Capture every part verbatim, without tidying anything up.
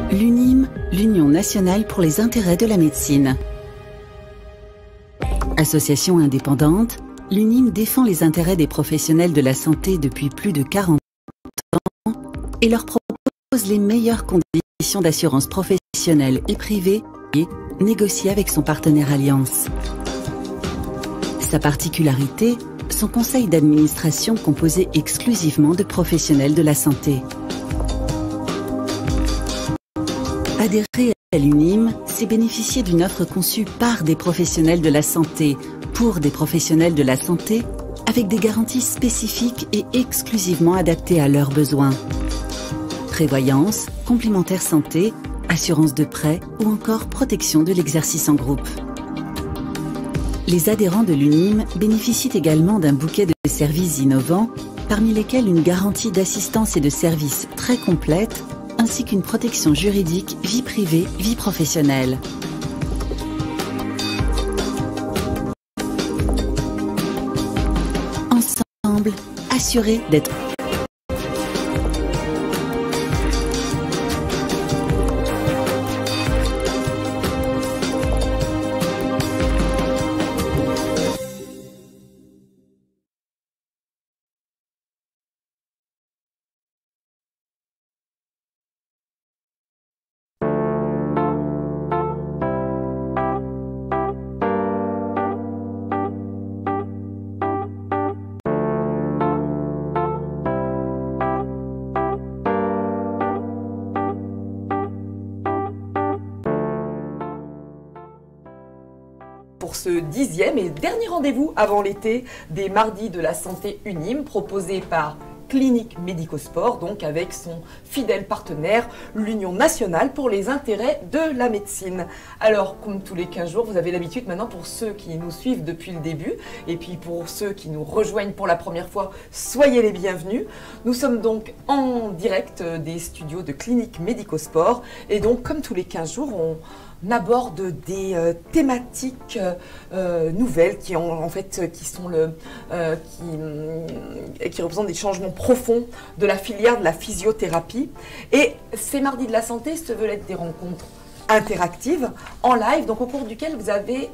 L'U N I M, l'Union nationale pour les intérêts de la médecine. Association indépendante, l'U N I M défend les intérêts des professionnels de la santé depuis plus de quarante ans et leur propose les meilleures conditions d'assurance professionnelle et privée et négociées avec son partenaire Alliance. Sa particularité, son conseil d'administration composé exclusivement de professionnels de la santé. Adhérer à l'U N I M, c'est bénéficier d'une offre conçue par des professionnels de la santé, pour des professionnels de la santé, avec des garanties spécifiques et exclusivement adaptées à leurs besoins. Prévoyance, complémentaire santé, assurance de prêt ou encore protection de l'exercice en groupe. Les adhérents de l'U N I M bénéficient également d'un bouquet de services innovants, parmi lesquels une garantie d'assistance et de services très complète, ainsi qu'une protection juridique vie privée, vie professionnelle. Ensemble, assurés d'être pour ce dixième et dernier rendez-vous avant l'été des mardis de la santé U N I M proposé par Clinique Médico-Sport, donc avec son fidèle partenaire, l'Union nationale pour les intérêts de la médecine. Alors, comme tous les quinze jours, vous avez l'habitude maintenant pour ceux qui nous suivent depuis le début, et puis pour ceux qui nous rejoignent pour la première fois, soyez les bienvenus. Nous sommes donc en direct des studios de Clinique Médico-Sport, et donc comme tous les quinze jours, on On aborde des euh, thématiques euh, nouvelles qui, ont, en fait, qui, sont le, euh, qui, qui représentent des changements profonds de la filière de la physiothérapie. Et ces mardis de la santé se veulent être des rencontres interactives, en live, donc au cours duquel vous avez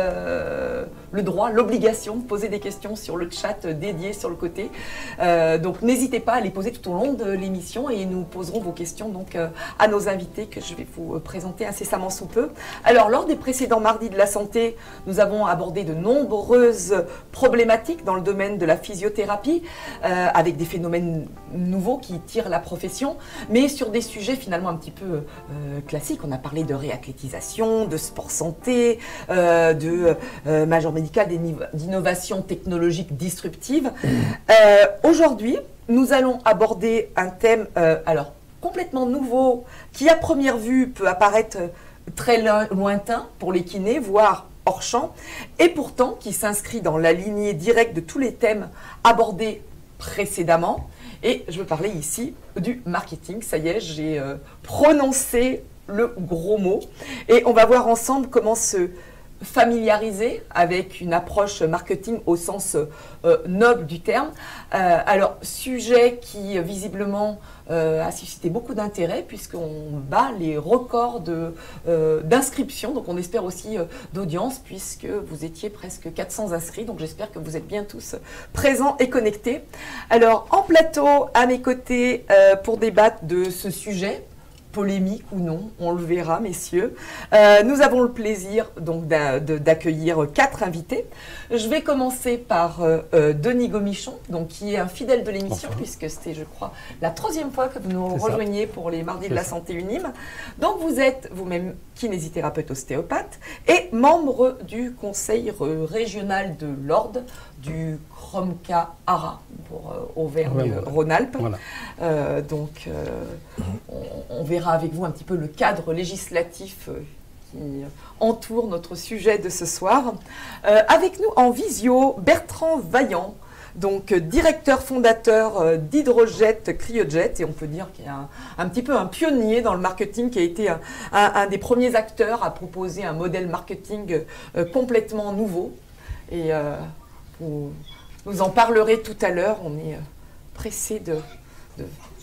euh, le droit, l'obligation de poser des questions sur le chat dédié sur le côté. Euh, donc n'hésitez pas à les poser tout au long de l'émission et nous poserons vos questions donc, euh, à nos invités que je vais vous présenter incessamment sous peu. Alors lors des précédents mardis de la santé, nous avons abordé de nombreuses problématiques dans le domaine de la physiothérapie, euh, avec des phénomènes nouveaux qui tirent la profession, mais sur des sujets finalement un petit peu euh, classiques. On a parlé de réathlétisation, de sport santé, euh, de euh, major médical, d'innovation technologique disruptive. Mmh. Euh, Aujourd'hui, nous allons aborder un thème euh, alors complètement nouveau qui à première vue peut apparaître très lointain pour les kinés, voire hors champ, et pourtant qui s'inscrit dans la lignée directe de tous les thèmes abordés précédemment. Et je veux parler ici du marketing. Ça y est, j'ai euh, prononcé le gros mot. Et on va voir ensemble comment se familiariser avec une approche marketing au sens euh, noble du terme. Euh, alors, sujet qui visiblement euh, a suscité beaucoup d'intérêt puisqu'on bat les records de, euh, d'inscription. Donc, on espère aussi euh, d'audience puisque vous étiez presque quatre cents inscrits. Donc, j'espère que vous êtes bien tous présents et connectés. Alors, en plateau, à mes côtés, euh, pour débattre de ce sujet, polémique ou non, on le verra, messieurs. Euh, nous avons le plaisir donc d'accueillir quatre invités. Je vais commencer par euh, euh, Denis Gomichon, donc qui est un fidèle de l'émission, enfin. puisque c'était, je crois, la troisième fois que vous nous rejoignez ça. pour les mardis de la santé U N I M. Donc vous êtes vous-même kinésithérapeute ostéopathe et membre du conseil régional de l'Ordre du Kromka-Hara pour euh, Auvergne-Rhône-Alpes. Voilà. Euh, donc euh, on, on verra avec vous un petit peu le cadre législatif euh, qui entoure notre sujet de ce soir. Euh, avec nous en visio, Bertrand Vaillant, donc directeur fondateur euh, d'Hydrojet Cryojet, et on peut dire qu'il est un, un petit peu un pionnier dans le marketing, qui a été un, un, un des premiers acteurs à proposer un modèle marketing euh, complètement nouveau. Et euh, vous, vous en parlerez tout à l'heure, on est euh, pressé de, de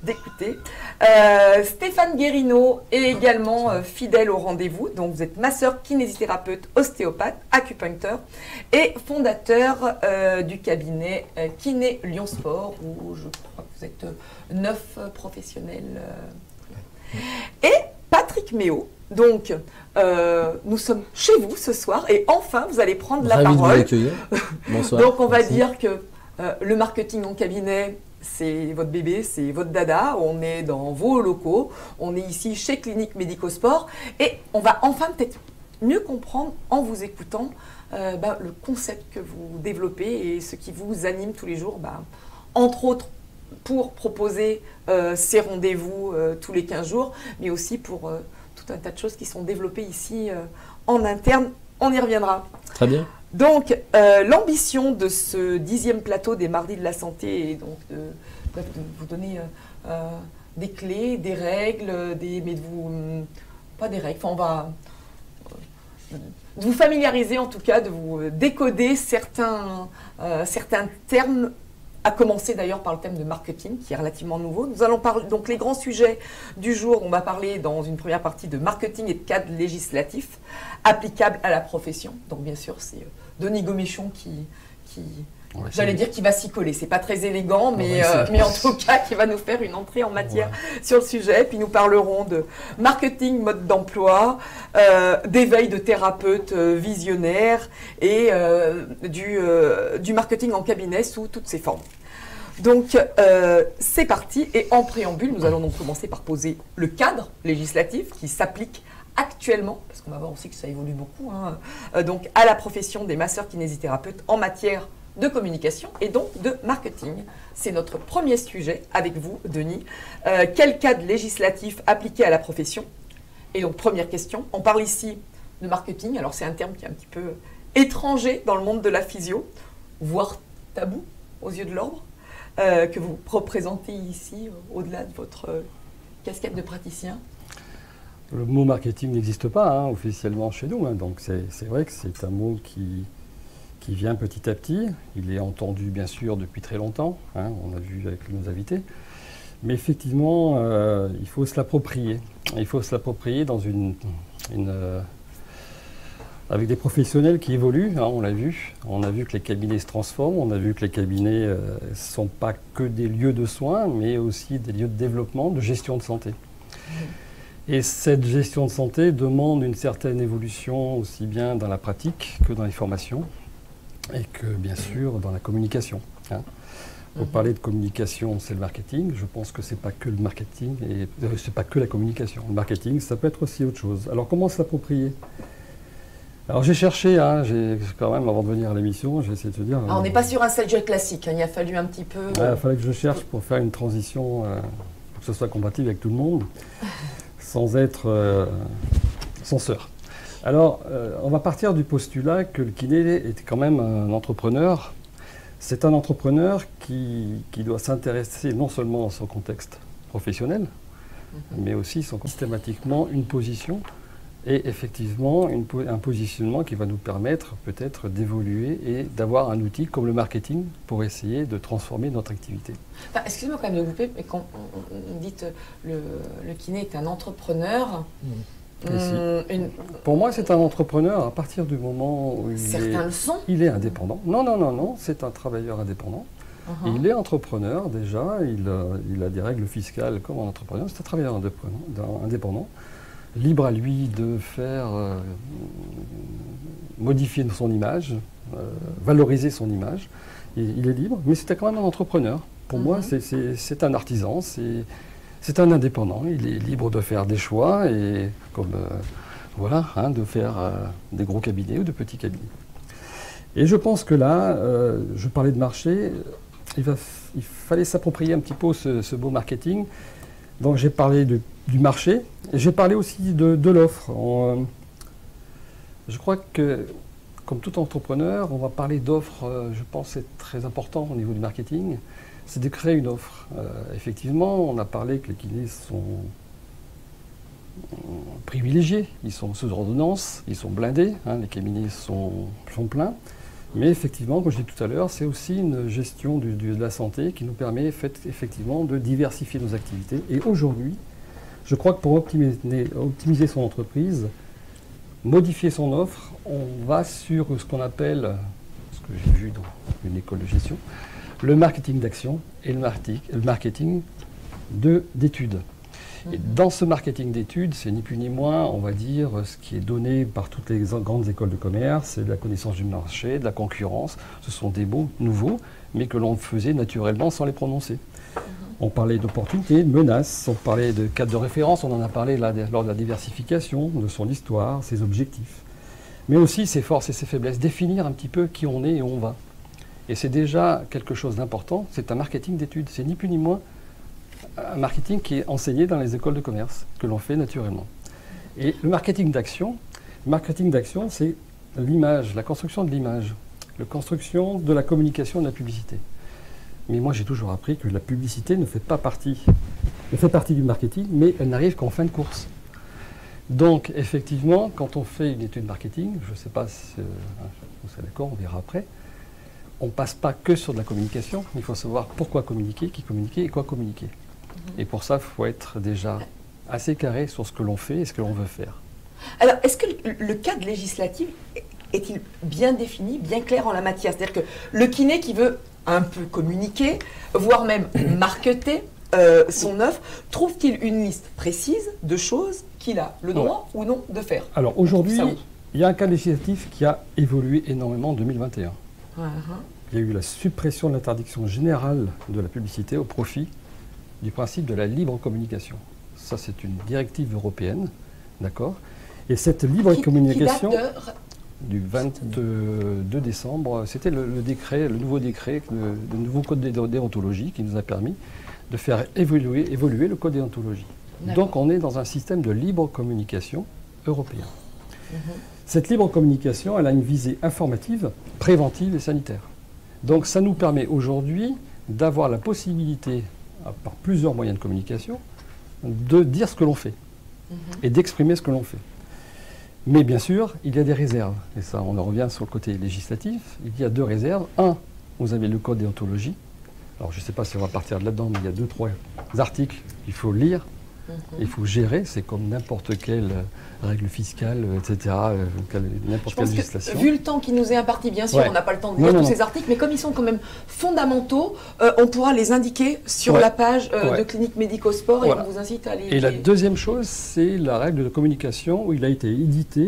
d'écouter. Euh, Stéphane Guérino est également euh, fidèle au rendez-vous. Donc, vous êtes masseur, kinésithérapeute, ostéopathe, acupuncteur et fondateur euh, du cabinet euh, Kiné Lyon Sport, où je crois que vous êtes euh, neuf euh, professionnels. Euh. Et Patrick Méo. Donc, euh, nous sommes chez vous ce soir et enfin, vous allez prendre la Ravi parole. de vous accueillir. Bonsoir. Donc, on va Merci. dire que euh, le marketing en cabinet, c'est votre bébé, c'est votre dada. On est dans vos locaux. On est ici chez Clinique Médico-Sport. Et on va enfin peut-être mieux comprendre en vous écoutant euh, bah, le concept que vous développez et ce qui vous anime tous les jours. Bah, entre autres, pour proposer euh, ces rendez-vous euh, tous les quinze jours, mais aussi pour euh, tout un tas de choses qui sont développées ici euh, en interne. On y reviendra. Très bien. Donc, euh, l'ambition de ce dixième plateau des Mardis de la Santé est donc de, de vous donner euh, euh, des clés, des règles, des, mais de vous... hum, pas des règles, enfin, on va... euh, de vous familiariser en tout cas, de vous décoder certains, euh, certains termes, à commencer d'ailleurs par le thème de marketing, qui est relativement nouveau. Nous allons parler, donc les grands sujets du jour, on va parler dans une première partie de marketing et de cadre législatif applicable à la profession. Donc bien sûr, c'est euh, Denis Goméchon qui, qui j'allais dire, qui va s'y coller. C'est pas très élégant, mais, euh, mais en tout cas, qui va nous faire une entrée en matière ouais. sur le sujet. Puis nous parlerons de marketing, mode d'emploi, euh, d'éveil de thérapeutes euh, visionnaires et euh, du, euh, du marketing en cabinet sous toutes ses formes. Donc, euh, c'est parti. Et en préambule, nous allons donc commencer par poser le cadre législatif qui s'applique actuellement, parce qu'on va voir aussi que ça évolue beaucoup, hein, euh, donc à la profession des masseurs kinésithérapeutes en matière de communication et donc de marketing. C'est notre premier sujet avec vous, Denis. Euh, quel cadre législatif appliqué à la profession? Et donc, première question, on parle ici de marketing. Alors, c'est un terme qui est un petit peu étranger dans le monde de la physio, voire tabou aux yeux de l'ordre, euh, que vous représentez ici, euh, au-delà de votre euh, casquette de praticien. Le mot marketing n'existe pas hein, officiellement chez nous, hein, donc c'est vrai que c'est un mot qui, qui vient petit à petit. Il est entendu bien sûr depuis très longtemps, hein, on a vu avec nos invités, mais effectivement euh, il faut se l'approprier. Il faut se l'approprier dans une, une euh, avec des professionnels qui évoluent, hein, on l'a vu. On a vu que les cabinets se transforment, on a vu que les cabinets ne euh, sont pas que des lieux de soins, mais aussi des lieux de développement, de gestion de santé. Mmh. Et cette gestion de santé demande une certaine évolution aussi bien dans la pratique que dans les formations et que bien sûr dans la communication. Hein. Pour mmh. parler de communication, c'est le marketing. Je pense que c'est pas que le marketing et euh, c'est pas que la communication. Le marketing, ça peut être aussi autre chose. Alors comment s'approprier? Alors j'ai cherché, hein, j'ai quand même avant de venir à l'émission, j'ai essayé de te dire. Alors, on n'est euh, pas sur un sujet classique. Hein, il a fallu un petit peu. Il euh... fallait que je cherche pour faire une transition euh, pour que ce soit compatible avec tout le monde. Sans être euh, censeur. Alors, euh, on va partir du postulat que le kiné est quand même un entrepreneur. C'est un entrepreneur qui, qui doit s'intéresser non seulement à son contexte professionnel, mm-hmm. mais aussi son, systématiquement une position et effectivement une, un positionnement qui va nous permettre peut-être d'évoluer et d'avoir un outil comme le marketing pour essayer de transformer notre activité. Enfin, excusez-moi quand même de vous couper, mais quand on, on dit que le, le kiné est un entrepreneur, mmh. hum, une... pour moi c'est un entrepreneur à partir du moment où il, Certains est, le sont. il est indépendant. Non, non, non, non, c'est un travailleur indépendant. Uh-huh. Il est entrepreneur déjà, il a, il a des règles fiscales comme un entrepreneur, c'est un travailleur indépendant. indépendant. Libre à lui de faire euh, modifier son image, euh, valoriser son image. Et il est libre, mais c'était quand même un entrepreneur. Pour mm-hmm. moi, c'est un artisan, c'est un indépendant. Il est libre de faire des choix et comme euh, voilà, hein, de faire euh, des gros cabinets ou de petits cabinets. Et je pense que là, euh, je parlais de marché, il, va, il fallait s'approprier un petit peu ce, ce beau marketing. Donc j'ai parlé de, du marché, et j'ai parlé aussi de, de l'offre. Euh, je crois que, comme tout entrepreneur, on va parler d'offres, euh, je pense que c'est très important au niveau du marketing, c'est de créer une offre. Euh, effectivement, on a parlé que les kinés sont euh, privilégiés, ils sont sous ordonnance, ils sont blindés, hein, les cabinets sont, sont pleins, Mais effectivement, comme je disais tout à l'heure, c'est aussi une gestion du, du, de la santé qui nous permet fait, effectivement de diversifier nos activités. Et aujourd'hui, je crois que pour optimiser, optimiser son entreprise, modifier son offre, on va sur ce qu'on appelle, ce que j'ai vu dans une école de gestion, le marketing d'action et le, marti, le marketing d'études. Et dans ce marketing d'études, c'est ni plus ni moins, on va dire, ce qui est donné par toutes les grandes écoles de commerce, c'est de la connaissance du marché, de la concurrence. Ce sont des mots nouveaux, mais que l'on faisait naturellement sans les prononcer. Mm-hmm. On parlait d'opportunités, de menaces, on parlait de cadres de référence, on en a parlé là, lors de la diversification, de son histoire, ses objectifs. Mais aussi ses forces et ses faiblesses, définir un petit peu qui on est et où on va. Et c'est déjà quelque chose d'important, c'est un marketing d'études, c'est ni plus ni moins un marketing qui est enseigné dans les écoles de commerce, que l'on fait naturellement. Et le marketing d'action, le marketing d'action, c'est l'image, la construction de l'image, la construction de la communication et de la publicité. Mais moi, j'ai toujours appris que la publicité ne fait pas partie, ne fait partie du marketing, mais elle n'arrive qu'en fin de course. Donc, effectivement, quand on fait une étude marketing, je ne sais pas si euh, vous êtes d'accord, on verra après, on ne passe pas que sur de la communication, il faut savoir pourquoi communiquer, qui communiquer et quoi communiquer. Et pour ça, il faut être déjà assez carré sur ce que l'on fait et ce que l'on veut faire. Alors, est-ce que le, le cadre législatif est-il bien défini, bien clair en la matière? C'est-à-dire que le kiné qui veut un peu communiquer, voire même marketer euh, son offre, trouve-t-il une liste précise de choses qu'il a le droit ouais. ou non de faire? Alors aujourd'hui, il y a un cadre législatif qui a évolué énormément en deux mille vingt et un. Uh-huh. Il y a eu la suppression de l'interdiction générale de la publicité au profit du principe de la libre communication. Ça, c'est une directive européenne, d'accord? Et cette libre qui, communication, qui date de... du vingt-deux décembre, c'était le, le décret, le nouveau décret, le, le nouveau code de déontologie qui nous a permis de faire évoluer, évoluer le code de déontologie. Donc, on est dans un système de libre communication européen. Mm-hmm. Cette libre communication, elle a une visée informative, préventive et sanitaire. Donc, ça nous permet aujourd'hui d'avoir la possibilité, par plusieurs moyens de communication, de dire ce que l'on fait mmh. et d'exprimer ce que l'on fait. Mais bien sûr, il y a des réserves. Et ça, on en revient sur le côté législatif. Il y a deux réserves. Un, vous avez le code déontologie. Alors, je ne sais pas si on va partir de là-dedans, mais il y a deux, trois articles qu'il faut lire. Mmh. Il faut gérer. C'est comme n'importe quelle règle fiscale, et cetera, euh, n'importe quelle législation. Vu le temps qui nous est imparti, bien sûr, ouais. on n'a pas le temps de lire non, tous non, ces non. articles, mais comme ils sont quand même fondamentaux, euh, on pourra les indiquer sur ouais. la page euh, ouais. de Clinique Médico-Sport et voilà. on vous incite à les... Et la deuxième chose, c'est la règle de communication où il a été édité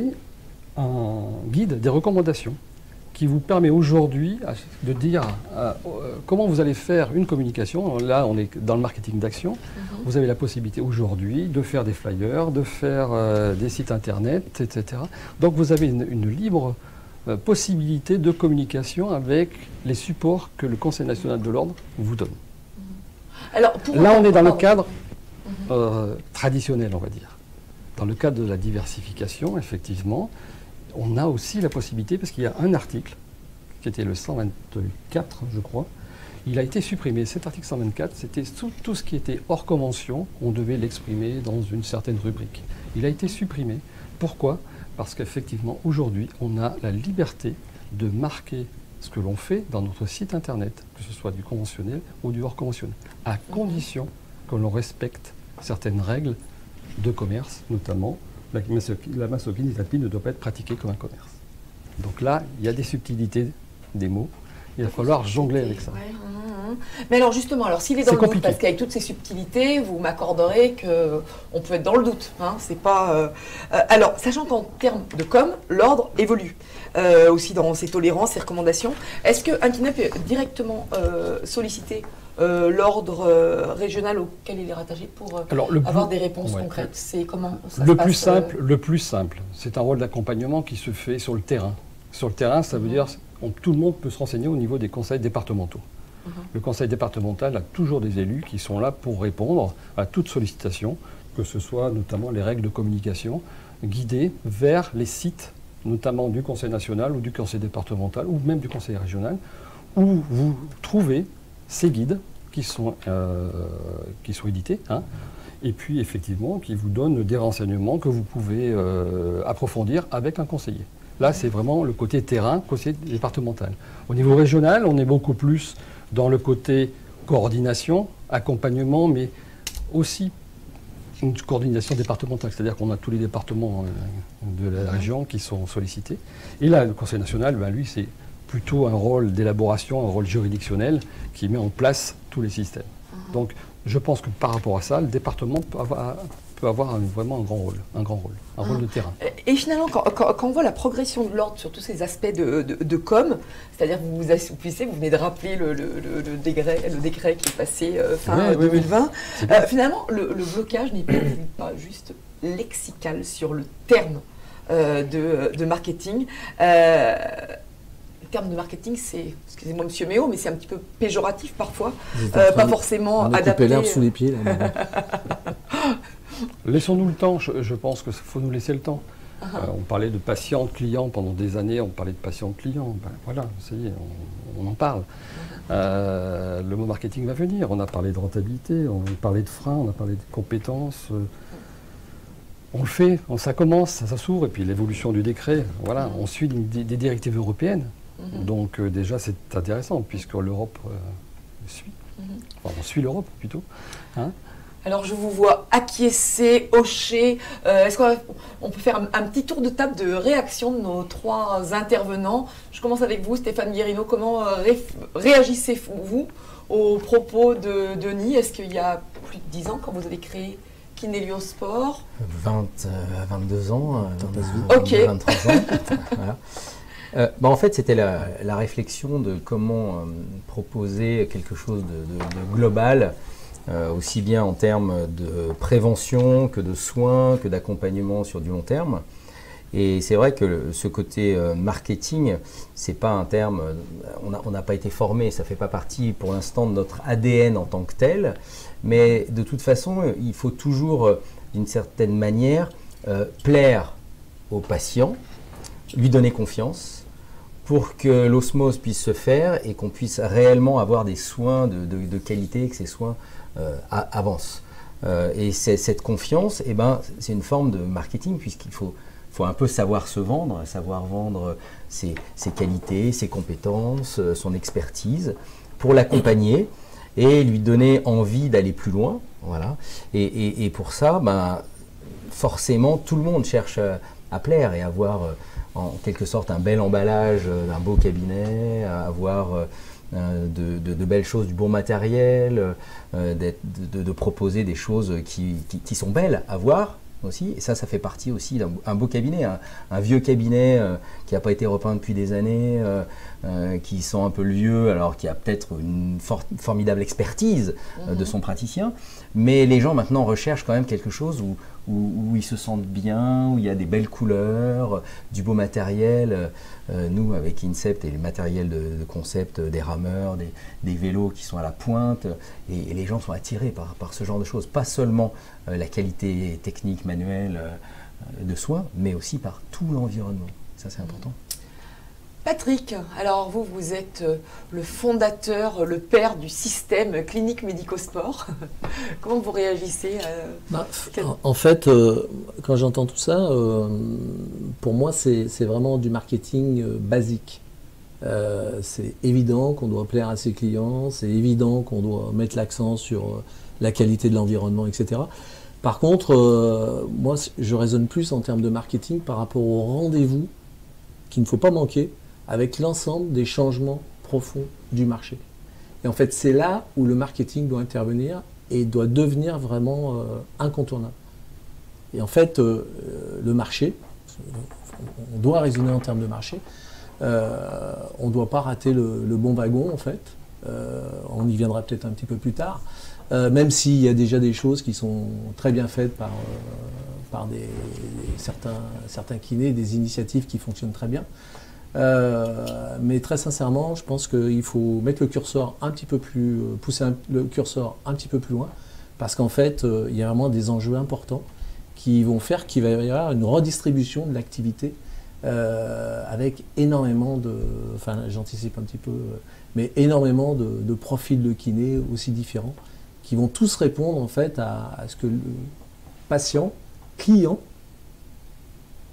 un guide des recommandations qui vous permet aujourd'hui de dire euh, euh, comment vous allez faire une communication. Là, on est dans le marketing d'action. Mm-hmm. Vous avez la possibilité aujourd'hui de faire des flyers, de faire euh, des sites internet, et cetera. Donc, vous avez une, une libre euh, possibilité de communication avec les supports que le Conseil national de l'ordre vous donne. Mm-hmm. Alors, pour Là, on est dans le cadre mm-hmm. euh, traditionnel, on va dire. Dans le cadre de la diversification, effectivement, on a aussi la possibilité, parce qu'il y a un article, qui était le cent vingt-quatre, je crois, il a été supprimé. Cet article cent vingt-quatre, c'était tout, tout ce qui était hors convention, on devait l'exprimer dans une certaine rubrique. Il a été supprimé. Pourquoi? Parce qu'effectivement, aujourd'hui, on a la liberté de marquer ce que l'on fait dans notre site internet, que ce soit du conventionnel ou du hors conventionnel, à condition que l'on respecte certaines règles de commerce, notamment la masso-kinésithérapie ne doit pas être pratiquée comme un commerce. Donc là, il y a des subtilités des mots. Il va falloir jongler avec ça. Ouais, hum, hum. Mais alors justement, alors s'il est dans est le compliqué. doute, parce qu'avec toutes ces subtilités, vous m'accorderez qu'on peut être dans le doute. Hein, c'est pas. Euh, euh, alors, sachant qu'en termes de com, l'ordre évolue euh, aussi dans ses tolérances, ses recommandations. Est-ce qu'un kiné peut directement euh, solliciter Euh, l'ordre euh, régional auquel il est rattaché pour euh, Alors, le avoir plus, des réponses ouais, concrètes? C'est comment ça le se plus passe, simple, euh... Le plus simple, c'est un rôle d'accompagnement qui se fait sur le terrain. Sur le terrain, ça veut mmh. dire que tout le monde peut se renseigner au niveau des conseils départementaux. Mmh. Le conseil départemental a toujours des élus qui sont là pour répondre à toute sollicitation, que ce soit notamment les règles de communication, guidées vers les sites, notamment du conseil national ou du conseil départemental ou même du conseil régional, où vous trouvez ces guides qui sont, euh, qui sont édités, hein, et puis effectivement qui vous donnent des renseignements que vous pouvez euh, approfondir avec un conseiller. Là, c'est vraiment le côté terrain, côté départemental. Au niveau régional, on est beaucoup plus dans le côté coordination, accompagnement, mais aussi une coordination départementale. C'est-à-dire qu'on a tous les départements de la région qui sont sollicités. Et là, le Conseil national, ben, lui, c'est plutôt un rôle d'élaboration, un rôle juridictionnel qui met en place tous les systèmes. Mmh. Donc, je pense que par rapport à ça, le département peut avoir, peut avoir un, vraiment un grand rôle, un grand rôle, un ah. rôle de terrain. Et finalement, quand, quand, quand on voit la progression de l'ordre sur tous ces aspects de, de, de com, c'est-à-dire que vous vous assouplissez, vous venez de rappeler le, le, le, le, décret, le décret qui est passé euh, fin ouais, deux mille vingt, oui, oui. Euh, finalement, le, le blocage n'est pas juste lexical sur le terme euh, de, de marketing. Euh, Le terme de marketing, c'est, excusez-moi Monsieur Méo, mais c'est un petit peu péjoratif parfois, euh, pas forcément on adapté. On l'herbe sous les pieds. Là, laissons-nous le temps, je, je pense qu'il faut nous laisser le temps. Uh -huh. euh, on parlait de patient-client pendant des années, on parlait de patient-client, ben, voilà, ça y est, on, on en parle. Uh -huh. euh, le mot marketing va venir, on a parlé de rentabilité, on a parlé de freins, on a parlé de compétences. Euh, on le fait, on, ça commence, ça, ça s'ouvre, et puis l'évolution du décret, voilà, uh -huh. on suit des, des directives européennes. Mmh. Donc euh, déjà c'est intéressant puisque l'Europe euh, suit, mmh. enfin on suit l'Europe plutôt. Hein. Alors je vous vois acquiescer, hocher, euh, est-ce qu'on peut faire un, un petit tour de table de réaction de nos trois intervenants? Je commence avec vous Stéphane Guérino, comment euh, ré réagissez-vous aux propos de Denis? Est-ce qu'il y a plus de dix ans quand vous avez créé Kinéliosport? vingt, euh, vingt-deux ans, euh, ok. vingt-trois ans. Voilà. Euh, bah en fait, c'était la, la réflexion de comment euh, proposer quelque chose de, de, de global, euh, aussi bien en termes de prévention que de soins, que d'accompagnement sur du long terme. Et c'est vrai que le, ce côté euh, marketing, c'est pas un terme, on n'a pas été formé, ça fait pas partie pour l'instant de notre A D N en tant que tel, mais de toute façon, il faut toujours, euh, d'une certaine manière, euh, plaire au patient, lui donner confiance, pour que l'osmose puisse se faire et qu'on puisse réellement avoir des soins de, de, de qualité, que ces soins euh, avancent. Euh, et cette confiance, eh ben, c'est une forme de marketing, puisqu'il faut, faut un peu savoir se vendre, savoir vendre ses, ses qualités, ses compétences, son expertise, pour l'accompagner et lui donner envie d'aller plus loin. Voilà. Et, et, et pour ça, ben, forcément, tout le monde cherche à, à plaire et à avoir en quelque sorte un bel emballage d'un beau cabinet, avoir euh, de, de, de belles choses, du bon matériel, euh, de, de, de proposer des choses qui, qui, qui sont belles à voir aussi. Et ça, ça fait partie aussi d'un beau cabinet, un, un vieux cabinet euh, qui n'a pas été repeint depuis des années, euh, euh, qui sent un peu le vieux, alors qu'il y a peut-être une for formidable expertise euh, mmh. de son praticien. Mais les gens maintenant recherchent quand même quelque chose où, où, où ils se sentent bien, où il y a des belles couleurs, du beau matériel. Euh, nous, avec Incept et le matériel de, de concept des rameurs, des, des vélos qui sont à la pointe, et, et les gens sont attirés par, par ce genre de choses. Pas seulement euh, la qualité technique, manuelle euh, de soins, mais aussi par tout l'environnement. Ça, c'est important. Patrick, alors vous, vous êtes le fondateur, le père du système clinique médico-sport. Comment vous réagissez à... bah, en, en fait, euh, quand j'entends tout ça, euh, pour moi, c'est vraiment du marketing euh, basique. Euh, c'est évident qu'on doit plaire à ses clients, c'est évident qu'on doit mettre l'accent sur euh, la qualité de l'environnement, et cetera. Par contre, euh, moi, je raisonne plus en termes de marketing par rapport au rendez-vous qu'il ne faut pas manquer avec l'ensemble des changements profonds du marché. Et en fait, c'est là où le marketing doit intervenir et doit devenir vraiment euh, incontournable. Et en fait, euh, le marché, on doit raisonner en termes de marché, euh, on ne doit pas rater le, le bon wagon, en fait. Euh, on y viendra peut-être un petit peu plus tard, euh, même s'il y a déjà des choses qui sont très bien faites par, euh, par des, des, certains, certains kinés, des initiatives qui fonctionnent très bien. Euh, mais très sincèrement, je pense qu'il faut mettre le curseur un petit peu plus, pousser un, le curseur un petit peu plus loin, parce qu'en fait, euh, il y a vraiment des enjeux importants qui vont faire qu'il va y avoir une redistribution de l'activité euh, avec énormément de, enfin j'anticipe un petit peu, mais énormément de, de profils de kiné aussi différents, qui vont tous répondre en fait à, à ce que le patient, client,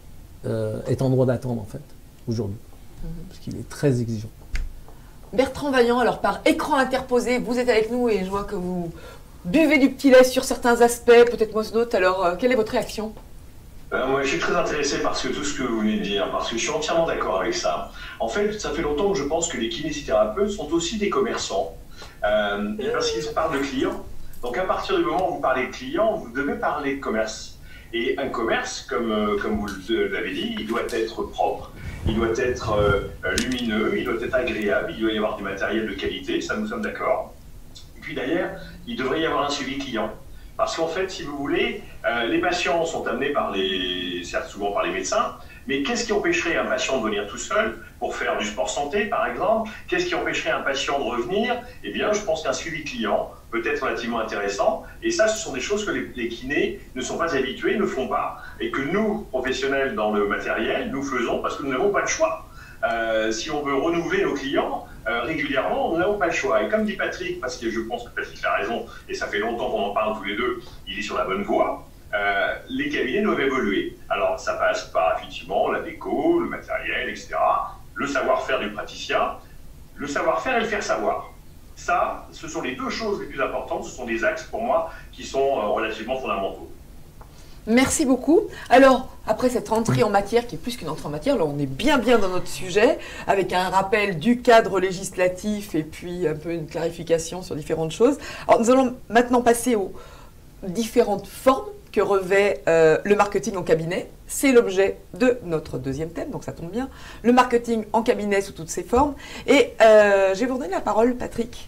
euh, est en droit d'attendre en fait, aujourd'hui, mmh. parce qu'il est très exigeant. Bertrand Vaillant, alors par écran interposé, vous êtes avec nous et je vois que vous buvez du petit lait sur certains aspects, peut-être moins sur d'autres. Alors, euh, quelle est votre réaction? euh, Moi, je suis très intéressé par ce que, tout ce que vous venez de dire, parce que je suis entièrement d'accord avec ça. En fait, ça fait longtemps que je pense que les kinésithérapeutes sont aussi des commerçants, euh, parce qu'ils parlent de clients. Donc, à partir du moment où vous parlez de clients, vous devez parler de commerce. Et un commerce, comme, euh, comme vous l'avez dit, il doit être propre. Il doit être euh, lumineux, il doit être agréable, il doit y avoir du matériel de qualité, ça nous sommes d'accord. Et puis d'ailleurs, il devrait y avoir un suivi client. Parce qu'en fait, si vous voulez, euh, les patients sont amenés par les, certes souvent par les médecins, mais qu'est-ce qui empêcherait un patient de venir tout seul pour faire du sport santé, par exemple? Qu'est-ce qui empêcherait un patient de revenir? Eh bien, je pense qu'un suivi client peut être relativement intéressant. Et ça, ce sont des choses que les, les kinés ne sont pas habitués, ne font pas. Et que nous, professionnels dans le matériel, nous faisons parce que nous n'avons pas le choix. Euh, si on veut renouveler nos clients euh, régulièrement, nous n'avons pas le choix. Et comme dit Patrick, parce que je pense que Patrick a raison, et ça fait longtemps qu'on en parle tous les deux, il est sur la bonne voie, euh, les cabinets doivent évoluer. Alors, ça passe par, effectivement, la déco, le matériel, et cetera, le savoir-faire du praticien, le savoir-faire et le faire savoir. Ça, ce sont les deux choses les plus importantes, ce sont des axes pour moi qui sont euh, relativement fondamentaux. Merci beaucoup. Alors, après cette entrée en matière, qui est plus qu'une entrée en matière, là on est bien bien dans notre sujet, avec un rappel du cadre législatif et puis un peu une clarification sur différentes choses. Alors, nous allons maintenant passer aux différentes formes que revêt euh, le marketing en cabinet. C'est l'objet de notre deuxième thème, donc ça tombe bien. Le marketing en cabinet sous toutes ses formes. Et euh, je vais vous donner la parole, Patrick.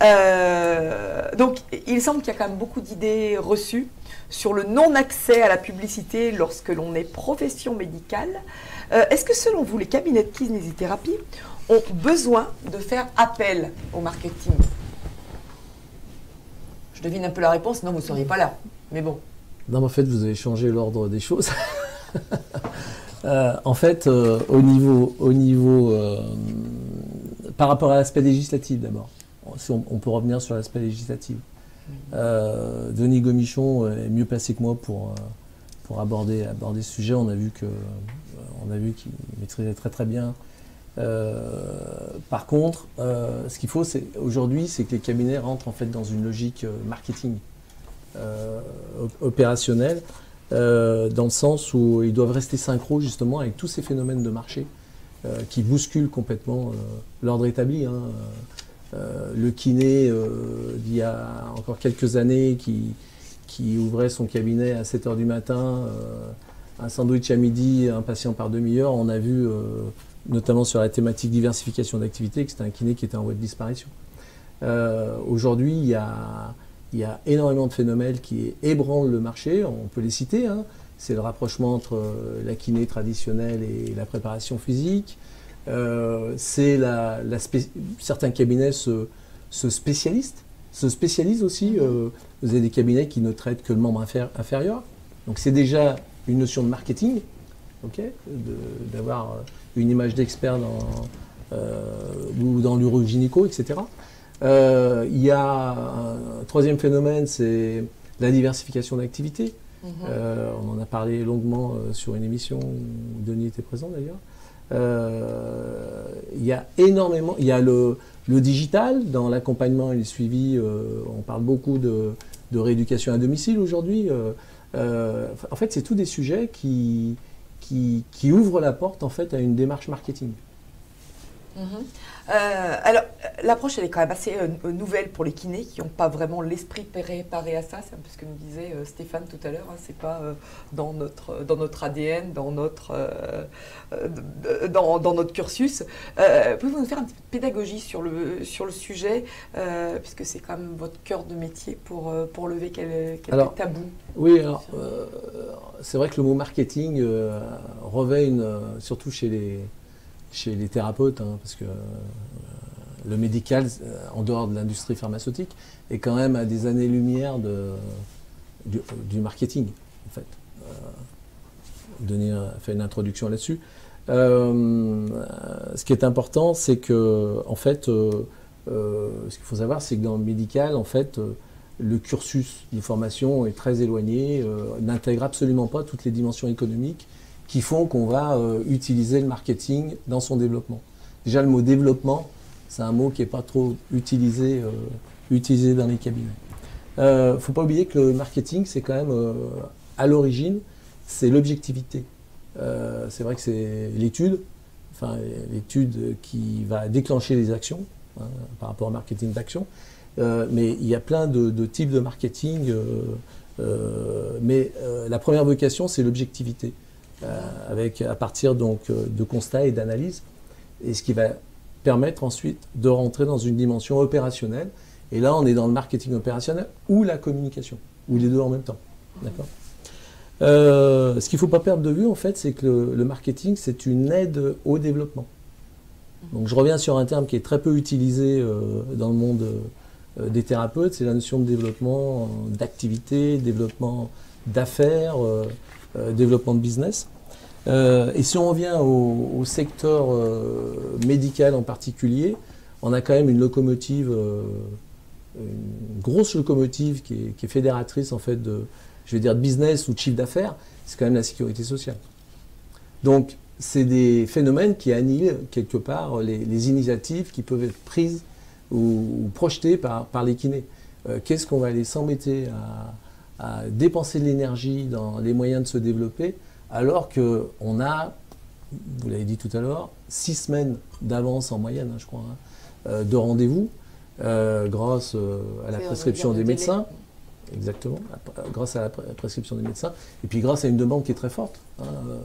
Euh, donc, il semble qu'il y a quand même beaucoup d'idées reçues sur le non-accès à la publicité lorsque l'on est profession médicale. Euh, Est-ce que selon vous, les cabinets de kinésithérapie ont besoin de faire appel au marketing? Je devine un peu la réponse, non, vous ne seriez pas là. Mais bon. Non, mais en fait, vous avez changé l'ordre des choses. euh, en fait, euh, au niveau, au niveau euh, par rapport à l'aspect législatif d'abord, si on, on peut revenir sur l'aspect législatif. Euh, Denis Gomichon est mieux placé que moi pour, pour aborder, aborder ce sujet. On a vu que, on a vu qu'il maîtrisait très très bien. Euh, par contre, euh, ce qu'il faut, c'est aujourd'hui, c'est que les cabinets rentrent en fait dans une logique marketing euh, opérationnelle, euh, dans le sens où ils doivent rester synchro justement avec tous ces phénomènes de marché euh, qui bousculent complètement euh, l'ordre établi. Hein. Euh, le kiné euh, d'il y a encore quelques années qui, qui ouvrait son cabinet à sept heures du matin, euh, un sandwich à midi, un patient par demi-heure, on a vu euh, notamment sur la thématique diversification d'activité que c'était un kiné qui était en voie de disparition. Euh, Aujourd'hui, il y a, il y a énormément de phénomènes qui ébranlent le marché, on peut les citer, hein. C'est le rapprochement entre la kiné traditionnelle et la préparation physique. Euh, c'est la, la certains cabinets se, se spécialisent, se spécialisent aussi. Euh, vous avez des cabinets qui ne traitent que le membre inféri inférieur. Donc c'est déjà une notion de marketing, okay, d'avoir une image d'expert dans, euh, ou dans l'urogynéco, et cetera. Euh, il y a un troisième phénomène, c'est la diversification d'activités. Mm-hmm. euh, on en a parlé longuement euh, sur une émission où Denis était présent d'ailleurs. Euh, il y a énormément, il y a le, le digital dans l'accompagnement et le suivi, euh, on parle beaucoup de, de rééducation à domicile aujourd'hui. Euh, euh, en fait, c'est tous des sujets qui, qui, qui ouvrent la porte en fait à une démarche marketing. Mmh. Euh, alors, l'approche, elle est quand même assez euh, nouvelle pour les kinés qui n'ont pas vraiment l'esprit préparé à ça. C'est un peu ce que nous disait euh, Stéphane tout à l'heure. Hein, c'est pas euh, dans notre dans notre A D N, dans notre euh, euh, dans, dans notre cursus. Euh, Pouvez-vous nous faire un petit peu de pédagogie sur le sur le sujet, euh, puisque c'est quand même votre cœur de métier pour euh, pour lever quelques quel tabous. Oui, alors euh, c'est vrai que le mot marketing euh, revêt une, euh, surtout chez les chez les thérapeutes, hein, parce que euh, le médical, euh, en dehors de l'industrie pharmaceutique, est quand même à des années-lumière de, du, du marketing, en fait. Euh, Denis a fait une introduction là-dessus. Euh, ce qui est important, c'est que, en fait, euh, euh, ce qu'il faut savoir, c'est que dans le médical, en fait, euh, le cursus de formation est très éloigné, euh, n'intègre absolument pas toutes les dimensions économiques qui font qu'on va euh, utiliser le marketing dans son développement. Déjà, le mot développement, c'est un mot qui n'est pas trop utilisé, euh, utilisé dans les cabinets. Il euh, ne faut pas oublier que le marketing, c'est quand même, euh, à l'origine, c'est l'objectivité. Euh, c'est vrai que c'est l'étude, enfin l'étude qui va déclencher les actions, hein, par rapport au marketing d'action. Euh, mais il y a plein de, de types de marketing. Euh, euh, mais euh, la première vocation, c'est l'objectivité, euh, avec à partir donc de constats et d'analyses, et ce qui va permettre ensuite de rentrer dans une dimension opérationnelle. Et là, on est dans le marketing opérationnel ou la communication, ou les deux en même temps. D'accord. Euh, ce qu'il ne faut pas perdre de vue, en fait, c'est que le, le marketing, c'est une aide au développement. Donc, je reviens sur un terme qui est très peu utilisé euh, dans le monde euh, des thérapeutes, c'est la notion de développement euh, d'activité, développement d'affaires, euh, euh, développement de business. Euh, et si on revient au, au secteur euh, médical en particulier, on a quand même une locomotive, euh, une grosse locomotive qui est, qui est fédératrice en fait de, je vais dire, de business ou de chiffre d'affaires, c'est quand même la sécurité sociale. Donc, c'est des phénomènes qui annihilent quelque part les, les initiatives qui peuvent être prises ou, ou projetées par, par les kinés. Euh, Qu'est-ce qu'on va aller s'embêter à, à dépenser de l'énergie dans les moyens de se développer, alors qu'on a, vous l'avez dit tout à l'heure, six semaines d'avance en moyenne, hein, je crois, hein, euh, de rendez-vous, euh, grâce euh, à la prescription des médecins. Exactement, grâce à la prescription des médecins, et puis grâce à une demande qui est très forte. Hein, euh,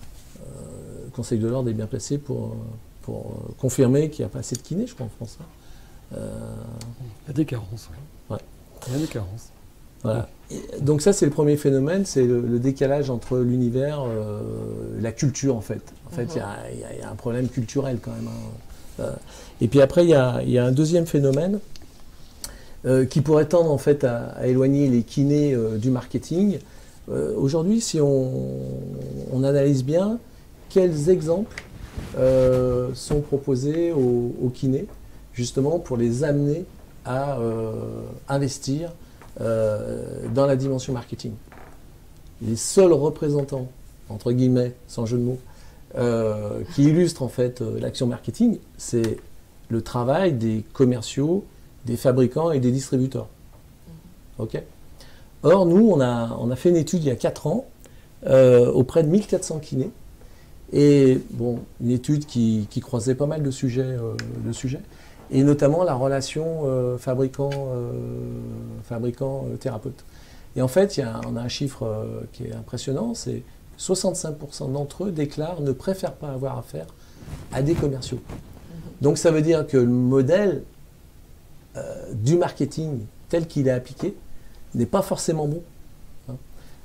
le Conseil de l'ordre est bien placé pour, pour confirmer qu'il n'y a pas assez de kinés, je crois, en France. Hein. Euh... Il y a des carences, oui. Ouais. Il y a des carences. Voilà. Et donc ça, c'est le premier phénomène, c'est le, le décalage entre l'univers, euh, la culture, en fait. En fait, il mm-hmm. y, y, y a un problème culturel, quand même. Hein. Euh, et puis après, il y a, y a un deuxième phénomène, Euh, qui pourrait tendre en fait à, à éloigner les kinés euh, du marketing. Euh, Aujourd'hui, si on, on analyse bien, quels exemples euh, sont proposés aux, aux kinés, justement pour les amener à euh, investir euh, dans la dimension marketing. Les seuls représentants, entre guillemets, sans jeu de mots, euh, qui illustrent en fait euh, l'action marketing, c'est le travail des commerciaux, des fabricants et des distributeurs. Okay. Or, nous, on a, on a fait une étude il y a quatre ans euh, auprès de mille quatre cents kinés. Et bon, une étude qui, qui croisait pas mal de sujets, euh, de sujets et notamment la relation euh, fabricant-thérapeute. Euh, et en fait, il y a, on a un chiffre euh, qui est impressionnant, c'est soixante-cinq pour cent d'entre eux déclarent ne préfèrent pas avoir affaire à des commerciaux. Donc ça veut dire que le modèle Euh, du marketing tel qu'il est appliqué n'est pas forcément bon. Hein.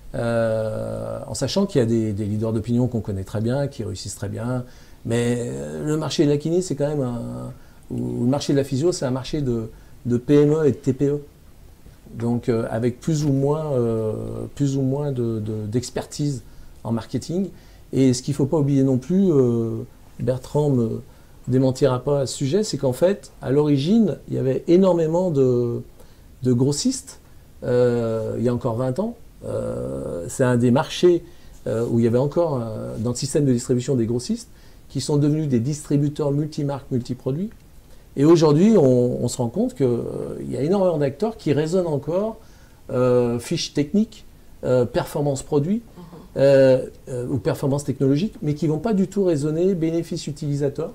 Euh, en sachant qu'il y a des, des leaders d'opinion qu'on connaît très bien, qui réussissent très bien, mais le marché de la kiné, c'est quand même un... ou le marché de la physio, c'est un marché de, de P M E et de T P E. Donc euh, avec plus ou moins, euh, plus ou moins de, de, d'expertise en marketing. Et ce qu'il ne faut pas oublier non plus, euh, Bertrand me démentira pas à ce sujet, c'est qu'en fait, à l'origine, il y avait énormément de, de grossistes, euh, il y a encore vingt ans. Euh, c'est un des marchés euh, où il y avait encore, euh, dans le système de distribution, des grossistes, qui sont devenus des distributeurs multimarques, multiproduits. Et aujourd'hui, on, on se rend compte qu'il euh, y a énormément d'acteurs qui raisonnent encore euh, fiches techniques, euh, performance produit, euh, euh, ou performance technologique, mais qui ne vont pas du tout raisonner bénéfice utilisateur.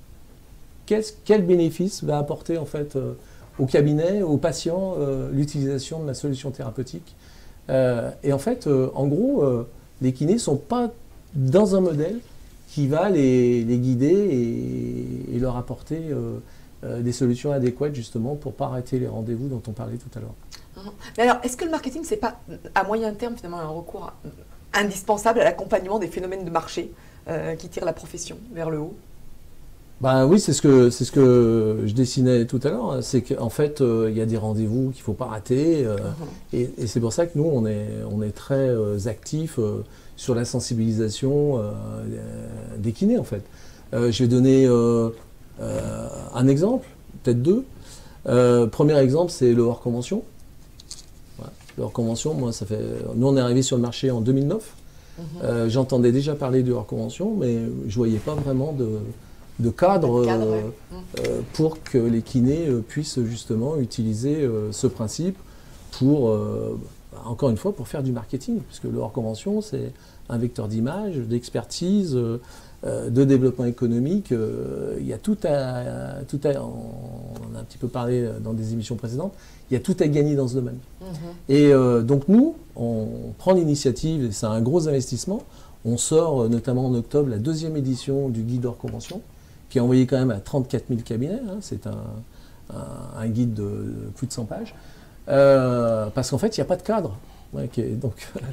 Quel bénéfice va apporter en fait euh, au cabinet, aux patients, euh, l'utilisation de ma solution thérapeutique. Euh, et en fait, euh, en gros, euh, les kinés ne sont pas dans un modèle qui va les, les guider et, et leur apporter euh, euh, des solutions adéquates justement pour ne pas arrêter les rendez-vous dont on parlait tout à l'heure. Mais alors, est-ce que le marketing, c'est pas à moyen terme finalement un recours indispensable à l'accompagnement des phénomènes de marché euh, qui tirent la profession vers le haut? Ben oui, c'est ce que c'est ce que je dessinais tout à l'heure. C'est qu'en fait, euh, il y a des rendez-vous qu'il ne faut pas rater, euh, uh-huh. et, et c'est pour ça que nous, on est on est très euh, actifs euh, sur la sensibilisation euh, des kinés en fait. Euh, je vais donner euh, euh, un exemple, peut-être deux. Euh, premier exemple, c'est le hors convention. Voilà. Le hors convention, moi, ça fait. Nous, on est arrivé sur le marché en deux mille neuf. Mmh. Euh, J'entendais déjà parler du hors convention, mais je ne voyais pas vraiment de, de cadre, de cadre euh, ouais. mmh. euh, pour que les kinés euh, puissent justement utiliser euh, ce principe pour, euh, encore une fois, pour faire du marketing, puisque le hors convention, c'est un vecteur d'image, d'expertise, euh, de développement économique. Euh, il y a tout à, tout à, on a un petit peu parlé dans des émissions précédentes, il y a tout à gagner dans ce domaine. Mmh. Et euh, donc nous, on prend l'initiative, et c'est un gros investissement. On sort notamment en octobre la deuxième édition du guide hors convention, qui est envoyé quand même à trente-quatre mille cabinets. Hein, c'est un, un, un guide de plus de cent pages. Euh, parce qu'en fait, il n'y a pas de cadre. Ouais, qui est donc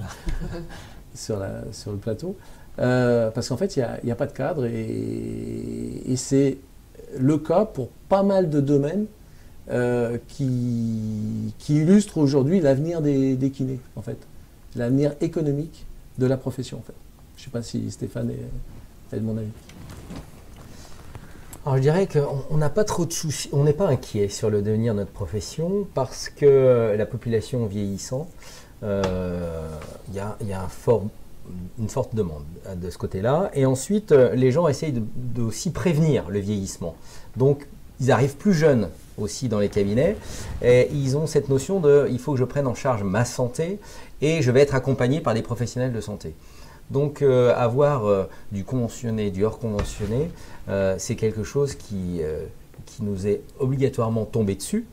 sur, la, sur le plateau. Euh, parce qu'en fait, il n'y a, a pas de cadre et, et c'est le cas pour pas mal de domaines euh, qui, qui illustrent aujourd'hui l'avenir des, des kinés, en fait. L'avenir économique de la profession, en fait. Je ne sais pas si Stéphane est, est de mon avis. Alors je dirais qu'on n'a pas trop de soucis, on n'est pas inquiet sur le devenir de notre profession parce que la population vieillissant, il euh, y, y a un fort... une forte demande de ce côté-là. Et ensuite, les gens essayent de, de aussi prévenir le vieillissement. Donc, ils arrivent plus jeunes aussi dans les cabinets et ils ont cette notion de « il faut que je prenne en charge ma santé et je vais être accompagné par des professionnels de santé ». Donc, euh, avoir euh, du conventionné, du hors conventionné, euh, c'est quelque chose qui, euh, qui nous est obligatoirement tombé dessus.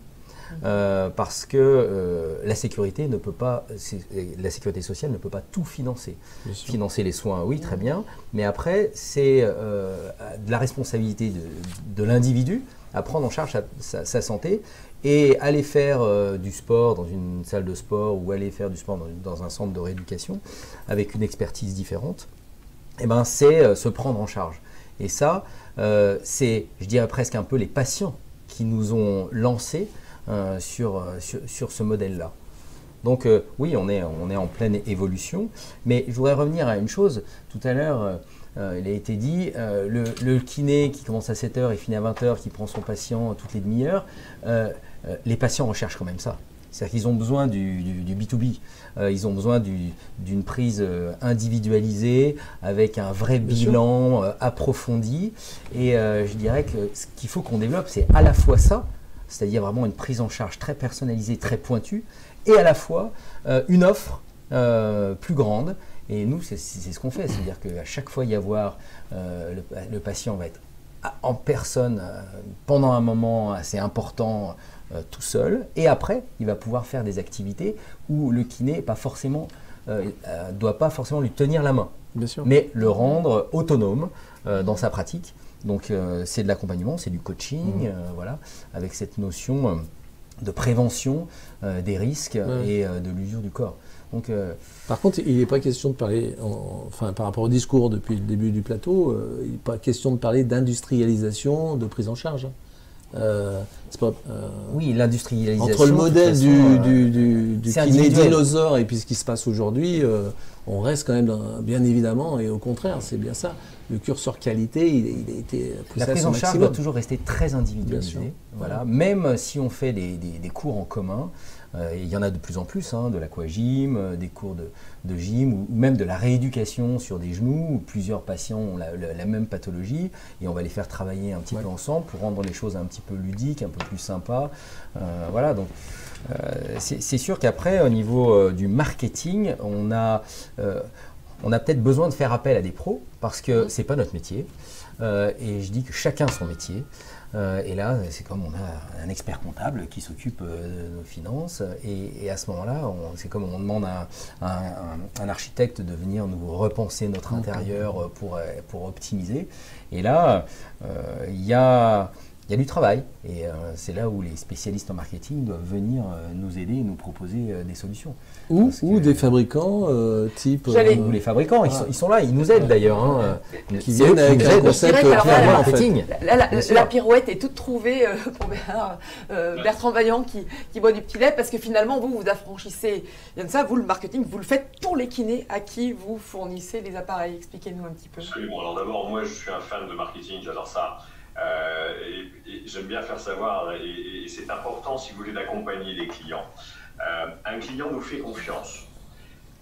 Euh, parce que euh, la sécurité ne peut pas, la sécurité sociale ne peut pas tout financer. Financer les soins, oui, très bien, mais après, c'est euh, de la responsabilité de, de l'individu à prendre en charge sa, sa, sa santé et aller faire euh, du sport dans une salle de sport ou aller faire du sport dans, dans un centre de rééducation avec une expertise différente, eh ben, c'est euh, se prendre en charge. Et ça, euh, c'est, je dirais presque un peu les patients qui nous ont lancés Euh, sur, sur, sur ce modèle-là. Donc euh, oui, on est, on est en pleine évolution, mais je voudrais revenir à une chose. Tout à l'heure, euh, il a été dit, euh, le, le kiné qui commence à sept heures et finit à vingt heures, qui prend son patient toutes les demi-heures, euh, euh, les patients recherchent quand même ça. C'est-à-dire qu'ils ont besoin du, du, du B to B, euh, ils ont besoin d'une prise euh, individualisée, avec un vrai Bien bilan euh, approfondi, et euh, je dirais que ce qu'il faut qu'on développe, c'est à la fois ça, c'est-à-dire vraiment une prise en charge très personnalisée, très pointue, et à la fois euh, une offre euh, plus grande. Et nous, c'est ce qu'on fait, c'est-à-dire qu'à chaque fois y avoir, euh, le, le patient va être en personne euh, pendant un moment assez important, euh, tout seul, et après, il va pouvoir faire des activités où le kiné pas forcément, euh, euh, doit pas forcément lui tenir la main, Bien sûr. mais le rendre autonome euh, dans sa pratique. Donc euh, c'est de l'accompagnement, c'est du coaching, mmh. euh, voilà, avec cette notion euh, de prévention euh, des risques ouais. et euh, de l'usure du corps. Donc, euh, par contre, il n'est pas question de parler, en, enfin par rapport au discours depuis le début du plateau, euh, il n'est pas question de parler d'industrialisation, de prise en charge. Euh, c'est pas, euh, oui, l'industrialisation. Entre le modèle façon, du, euh, du, du, du kiné dinosaure et puis ce qui se passe aujourd'hui, euh, on reste quand même, dans, bien évidemment, et au contraire, c'est bien ça. Le curseur qualité, il, il a été poussé La prise à son en charge maximum. doit toujours rester très individualisée. Voilà. Même si on fait des, des, des cours en commun, euh, il y en a de plus en plus, hein, de l'aquagym, euh, des cours de, de gym, ou même de la rééducation sur des genoux, où plusieurs patients ont la, la, la même pathologie, et on va les faire travailler un petit ouais. peu ensemble pour rendre les choses un petit peu ludiques, un peu plus sympas. Euh, voilà, donc euh, c'est sûr qu'après, au niveau euh, du marketing, on a... Euh, On a peut-être besoin de faire appel à des pros parce que ce n'est pas notre métier. Euh, et je dis que chacun son métier. Euh, et là, c'est comme on a un expert comptable qui s'occupe euh, de nos finances. Et, et à ce moment-là, c'est comme on demande à un, un, un architecte de venir nous repenser notre intérieur pour, pour optimiser. Et là, euh, il y a... Il y a du travail et euh, c'est là où les spécialistes en marketing doivent venir euh, nous aider et nous proposer euh, des solutions. Ou, ou que, des fabricants euh, type... Euh, ou les fabricants, ah. ils, sont, ils sont là, ils nous aident d'ailleurs. Hein, qui viennent avec un concept clairement marketing. La, la, la, la pirouette est toute trouvée euh, pour Bernard, euh, Bertrand Vaillant qui, qui boit du petit lait parce que finalement vous vous affranchissez. Il y a de ça, vous le marketing, vous le faites pour les kinés à qui vous fournissez les appareils. Expliquez-nous un petit peu. Absolument. Alors d'abord, moi je suis un fan de marketing, j'adore ça. Euh, et, et j'aime bien faire savoir, et, et c'est important si vous voulez d'accompagner les clients. Euh, un client nous fait confiance.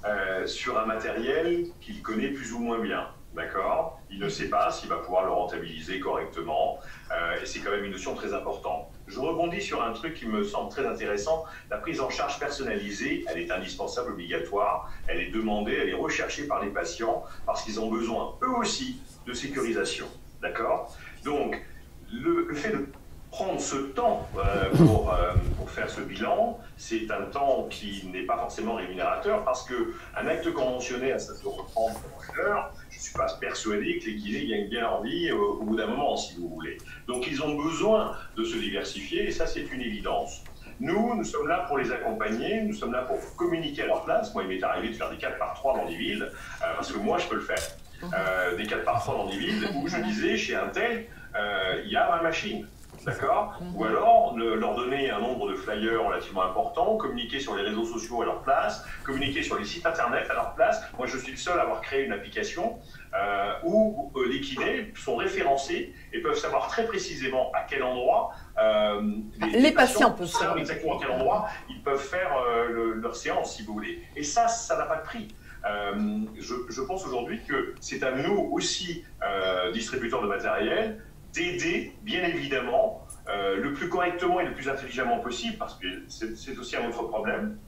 euh, sur un matériel qu'il connaît plus ou moins bien. D'accord? Il ne sait pas s'il va pouvoir le rentabiliser correctement. Euh, et c'est quand même une notion très importante. Je rebondis sur un truc qui me semble très intéressant. La prise en charge personnalisée, elle est indispensable, obligatoire. Elle est demandée, elle est recherchée par les patients parce qu'ils ont besoin, eux aussi, de sécurisation. D'accord? Donc, le, le fait de prendre ce temps euh, pour, euh, pour faire ce bilan, c'est un temps qui n'est pas forcément rémunérateur parce qu'un acte conventionnel, ça se reprend pour l'heure. Je ne suis pas persuadé que les kinés gagnent bien leur vie au, au bout d'un moment, si vous voulez. Donc ils ont besoin de se diversifier et ça, c'est une évidence. Nous, nous sommes là pour les accompagner, nous sommes là pour communiquer à leur place. Moi, il m'est arrivé de faire des quatre par trois dans des villes, euh, parce que moi, je peux le faire. Euh, des quatre par trois dans des villes où je disais, chez un tel, euh, il y a ma machine. D'accord? Ou alors le, leur donner un nombre de flyers relativement important, communiquer sur les réseaux sociaux à leur place, communiquer sur les sites internet à leur place. Moi, je suis le seul à avoir créé une application euh, où euh, les kinés sont référencés et peuvent savoir très précisément à quel endroit euh, les, les, les patients, patients peuvent savoir exactement à quel endroit ils peuvent faire euh, le, leur séance, si vous voulez. Et ça, ça n'a pas de prix. Euh, je, je pense aujourd'hui que c'est à nous aussi, euh, distributeurs de matériel, d'aider, bien évidemment, euh, le plus correctement et le plus intelligemment possible, parce que c'est aussi un autre problème,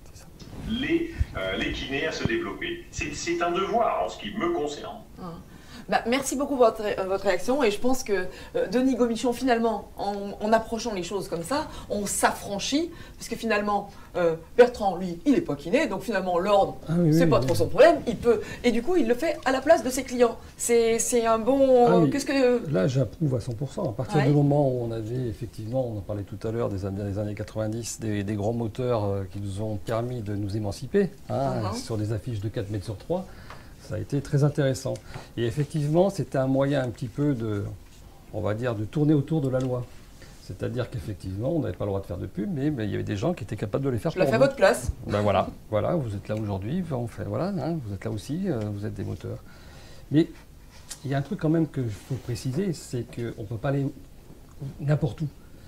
les, euh, les kinés à se développer. C'est un devoir en ce qui me concerne. Ah. Bah, merci beaucoup pour votre, euh, votre réaction et je pense que euh, Denis Gomichon, finalement, en, en approchant les choses comme ça, on s'affranchit, parce que finalement, euh, Bertrand, lui, il n'est pas kiné, donc finalement, l'ordre, ah, oui, c'est oui, pas oui. trop son problème, il peut, et du coup, il le fait à la place de ses clients. C'est un bon... Ah, Qu'est-ce que... Là, j'approuve à cent pour cent. À partir ouais. du moment où on avait, effectivement, on en parlait tout à l'heure des années, des années quatre-vingt-dix, des, des grands moteurs euh, qui nous ont permis de nous émanciper, hein, uh-huh. sur des affiches de quatre mètres sur trois, ça a été très intéressant. Et effectivement, c'était un moyen un petit peu de, on va dire, de tourner autour de la loi. C'est-à-dire qu'effectivement, on n'avait pas le droit de faire de pub, mais, mais il y avait des gens qui étaient capables de les faire. Je la fais à votre place. Ben voilà, voilà, vous êtes là aujourd'hui, on fait, voilà, hein, vous êtes là aussi, euh, vous êtes des moteurs. Mais il y a un truc quand même qu'il faut préciser, c'est qu'on ne peut pas aller n'importe où.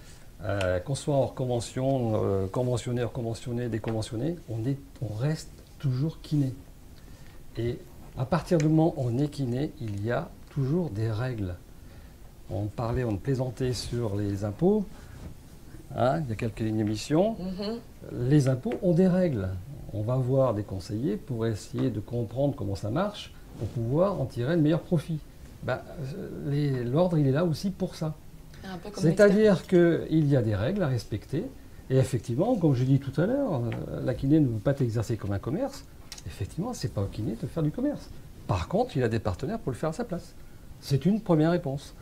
Euh, qu'on soit hors convention, euh, conventionné, hors conventionné, déconventionné, on, est, on reste toujours kiné. Et à partir du moment où on est kiné, il y a toujours des règles. On parlait, on plaisantait sur les impôts, hein, il y a quelques émissions. Mm-hmm. Les impôts ont des règles. On va voir des conseillers pour essayer de comprendre comment ça marche, pour pouvoir en tirer le meilleur profit. Ben, l'ordre, il est là aussi pour ça. C'est-à-dire qu'il y a des règles à respecter. Et effectivement, comme je dis tout à l'heure, la kiné ne veut pas t'exercer comme un commerce. Effectivement, ce n'est pas au kiné de faire du commerce. Par contre, il a des partenaires pour le faire à sa place. C'est une première réponse.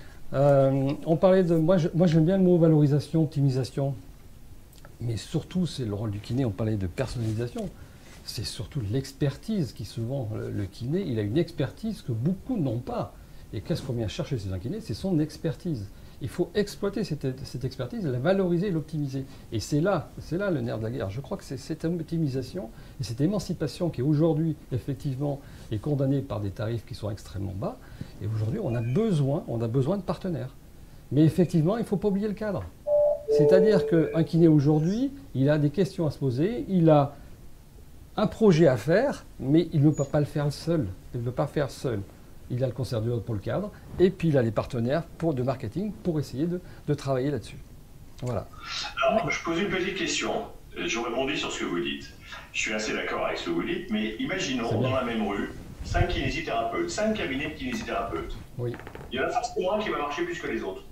Euh, on parlait de... Moi, je, moi, j'aime bien le mot valorisation, optimisation. Mais surtout, c'est le rôle du kiné. On parlait de personnalisation. C'est surtout l'expertise qui souvent... Le, le kiné, il a une expertise que beaucoup n'ont pas. Et qu'est-ce qu'on vient chercher chez un kiné? C'est son expertise. Il faut exploiter cette, cette expertise, la valoriser et l'optimiser. Et c'est là, c'est là le nerf de la guerre. Je crois que c'est cette optimisation et cette émancipation qui aujourd'hui, effectivement, est condamnée par des tarifs qui sont extrêmement bas. Et aujourd'hui, on a besoin, on a besoin de partenaires. Mais effectivement, il ne faut pas oublier le cadre. C'est-à-dire qu'un kiné aujourd'hui, il a des questions à se poser, il a un projet à faire, mais il ne peut pas le faire seul. Il ne peut pas faire seul. Il a le conseil de l'ordre pour le cadre, et puis il a les partenaires pour, de marketing pour essayer de, de travailler là-dessus. Voilà. Alors, je pose une petite question. Je rebondis sur ce que vous dites. Je suis assez d'accord avec ce que vous dites, mais imaginons dans la même rue, cinq kinésithérapeutes, cinq cabinets de kinésithérapeutes. Oui. Il y en a forcément un qui va marcher plus que les autres.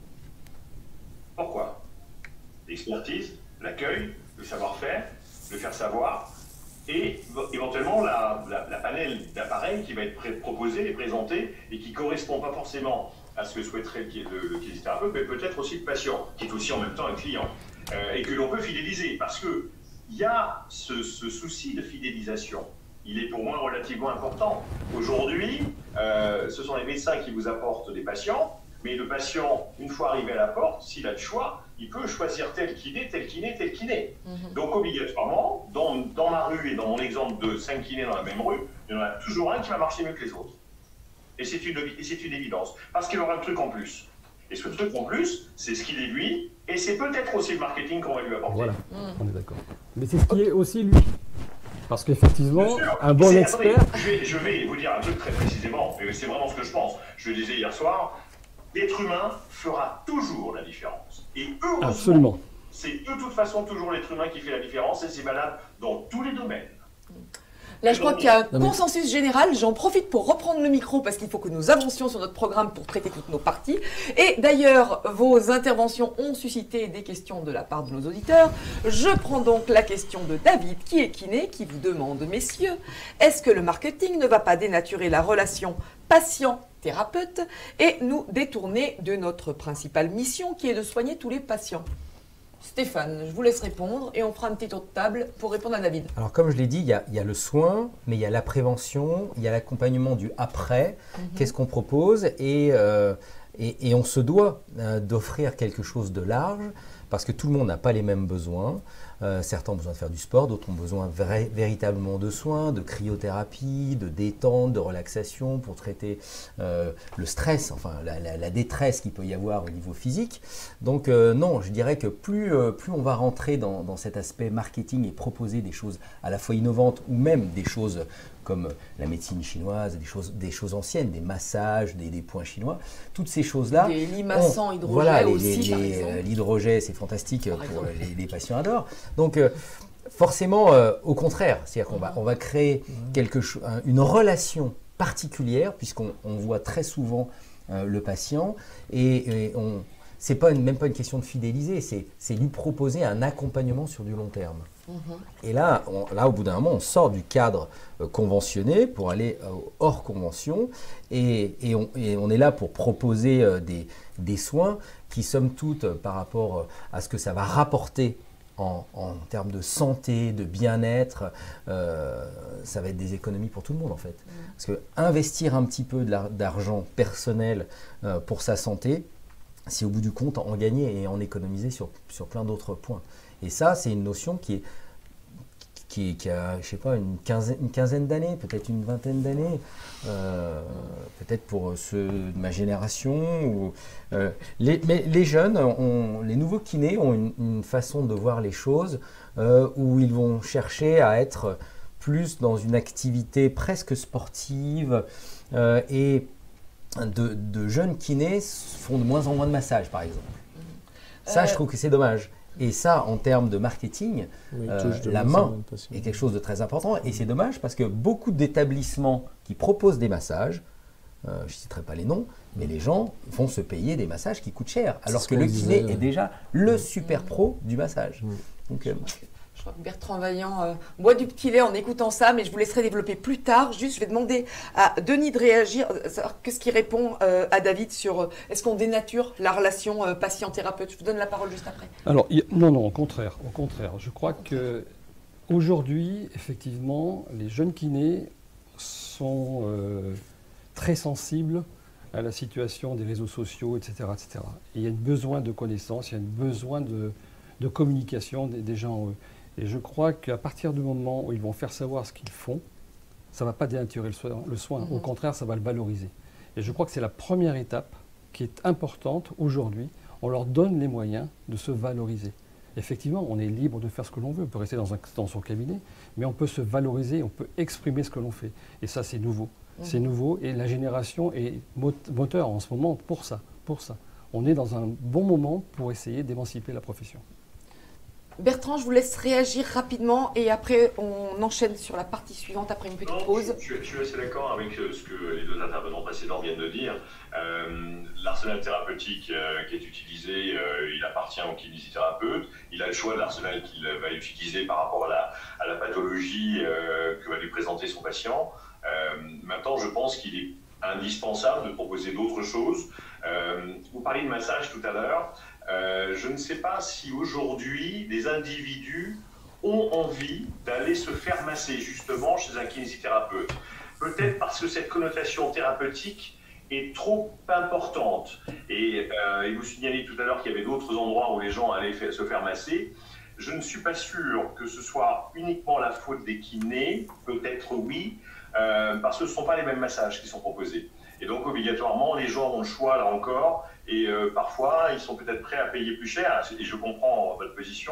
Pourquoi? L'expertise, l'accueil, le savoir-faire, le faire savoir, et éventuellement la, la, la panel d'appareils qui va être proposé et présenté et qui ne correspond pas forcément à ce que souhaiterait le, le kinésithérapeute, mais peut-être aussi le patient, qui est aussi en même temps un client, euh, et que l'on peut fidéliser, parce qu'il y a ce, ce souci de fidélisation. Il est pour moi relativement important. Aujourd'hui, euh, ce sont les médecins qui vous apportent des patients, mais le patient, une fois arrivé à la porte, s'il a le choix, il peut choisir tel kiné, tel kiné, tel kiné. Mm-hmm. Donc obligatoirement, dans, dans ma rue et dans mon exemple de cinq kinés dans la même rue, il y en a toujours un qui va marcher mieux que les autres. Et c'est une, une évidence, parce qu'il aura un truc en plus. Et ce truc en plus, c'est ce qu'il est lui, et c'est peut-être aussi le marketing qu'on va lui apporter. Voilà, mm. on est d'accord. Mais c'est ce qui est aussi lui. Parce qu'effectivement, un bon C'est- expert... attendez, je, vais, je vais vous dire un truc très précisément, mais c'est vraiment ce que je pense. Je le disais hier soir, l'être humain fera toujours la différence. Et heureusement, Absolument. c'est de toute façon toujours l'être humain qui fait la différence et c'est valable dans tous les domaines. Là, je crois qu'il y a un Non, mais- consensus général. J'en profite pour reprendre le micro parce qu'il faut que nous avancions sur notre programme pour traiter toutes nos parties. Et d'ailleurs, vos interventions ont suscité des questions de la part de nos auditeurs. Je prends donc la question de David, qui est kiné, qui vous demande, messieurs, est-ce que le marketing ne va pas dénaturer la relation patient-thérapeute et nous détourner de notre principale mission qui est de soigner tous les patients? Stéphane, je vous laisse répondre et on fera un petit tour de table pour répondre à David. Alors comme je l'ai dit, il y, a, il y a le soin, mais il y a la prévention, il y a l'accompagnement du après. Mm-hmm. Qu'est-ce qu'on propose et, euh, et, et on se doit euh, d'offrir quelque chose de large parce que tout le monde n'a pas les mêmes besoins. Euh, certains ont besoin de faire du sport, d'autres ont besoin vrai, véritablement de soins, de cryothérapie, de détente, de relaxation pour traiter euh, le stress, enfin la, la, la détresse qu'il peut y avoir au niveau physique. Donc euh, non, je dirais que plus, euh, plus on va rentrer dans, dans cet aspect marketing et proposer des choses à la fois innovantes ou même des choses comme la médecine chinoise, des choses, des choses anciennes, des massages, des, des points chinois, toutes ces choses-là. Des limaçants hydrogène voilà, les- aussi, les- par les- exemple. l'hydrogène, c'est fantastique Par pour exemple. les, les patients adorent. Donc euh, forcément, euh, au contraire, c'est-à-dire qu'on va, on va créer quelque chose, un- une relation particulière puisqu'on on voit très souvent euh, le patient et, et on, c'est pas une, même pas une question de fidéliser, c'est, c'est lui proposer un accompagnement sur du long terme. Et là, on- là, au bout d'un moment, on sort du cadre euh, conventionné pour aller euh, hors convention et, et on, et on est là pour proposer euh, des, des soins qui, somme toute, euh, par rapport euh, à ce que ça va rapporter en, en termes de santé, de bien-être, euh, ça va être des économies pour tout le monde en fait. Parce que investir un petit peu de la- d'argent personnel euh, pour sa santé, c'est au bout du compte en gagner et en économiser sur, sur plein d'autres points. Et ça, c'est une notion qui, est, qui, qui a, je sais pas, une quinzaine, une quinzaine d'années, peut-être une vingtaine d'années, euh, peut-être pour ceux de ma génération. Ou, euh, les, mais les jeunes, ont, les nouveaux kinés ont une, une façon de voir les choses euh, où ils vont chercher à être plus dans une activité presque sportive euh, et de, de jeunes kinés font de moins en moins de massages, par exemple. Ça, Euh, je trouve que c'est dommage. Et ça, en termes de marketing, Oui, euh, touche de la moins en main moins de patients. est quelque chose de très important. Et c'est dommage parce que beaucoup d'établissements qui proposent des massages, euh, je ne citerai pas les noms, mais les gens vont se payer des massages qui coûtent cher. C'est Alors ce que qu'on le disait, kiné ouais. est déjà le super pro du massage. Ouais. Donc, euh, Je crois que Bertrand Vaillant euh, boit du petit lait en écoutant ça, mais je vous laisserai développer plus tard. Juste, je vais demander à Denis de réagir. euh, savoir Qu'est-ce qu'il répond euh, à David sur euh, est-ce qu'on dénature la relation euh, patient-thérapeute? Je vous donne la parole juste après. Alors, il- non, non, au contraire, au contraire. Je crois que aujourd'hui, effectivement, les jeunes kinés sont euh, très sensibles à la situation des réseaux sociaux, et cetera, et cetera. Et il y a un besoin de connaissances, il y a un besoin de, de communication des, des gens. euh. Et je crois qu'à partir du moment où ils vont faire savoir ce qu'ils font, ça ne va pas dénaturer le soin. Le soin. Au Mhm. contraire, ça va le valoriser. Et je crois que c'est la première étape qui est importante aujourd'hui. On leur donne les moyens de se valoriser. Effectivement, on est libre de faire ce que l'on veut. On peut rester dans, un, dans son cabinet, mais on peut se valoriser, on peut exprimer ce que l'on fait. Et ça, c'est nouveau. C'est nouveau et la génération est mot- moteur en ce moment pour ça, pour ça. On est dans un bon moment pour essayer d'émanciper la profession. Bertrand, je vous laisse réagir rapidement et après on enchaîne sur la partie suivante après une petite Non, pause. Je, je- je suis assez d'accord avec euh, ce que les deux intervenants précédents viennent de dire. Euh, L'arsenal thérapeutique euh, qui est utilisé, euh, il appartient au kinésithérapeute. Il a le choix de l'arsenal qu'il va utiliser par rapport à la, à la pathologie euh, que va lui présenter son patient. Euh, maintenant, je pense qu'il est indispensable de proposer d'autres choses. Euh, vous parliez de massage tout à l'heure. Euh, je ne sais pas si aujourd'hui des individus ont envie d'aller se faire masser justement chez un kinésithérapeute. Peut-être parce que cette connotation thérapeutique est trop importante. Et, euh, et vous signalez tout à l'heure qu'il y avait d'autres endroits où les gens allaient faire- se faire masser. Je ne suis pas sûr que ce soit uniquement la faute des kinés, peut-être oui, euh, parce que ce ne sont pas les mêmes massages qui sont proposés. Et donc obligatoirement, les gens ont le choix là encore, et euh, parfois ils sont peut-être prêts à payer plus cher, et je comprends votre position,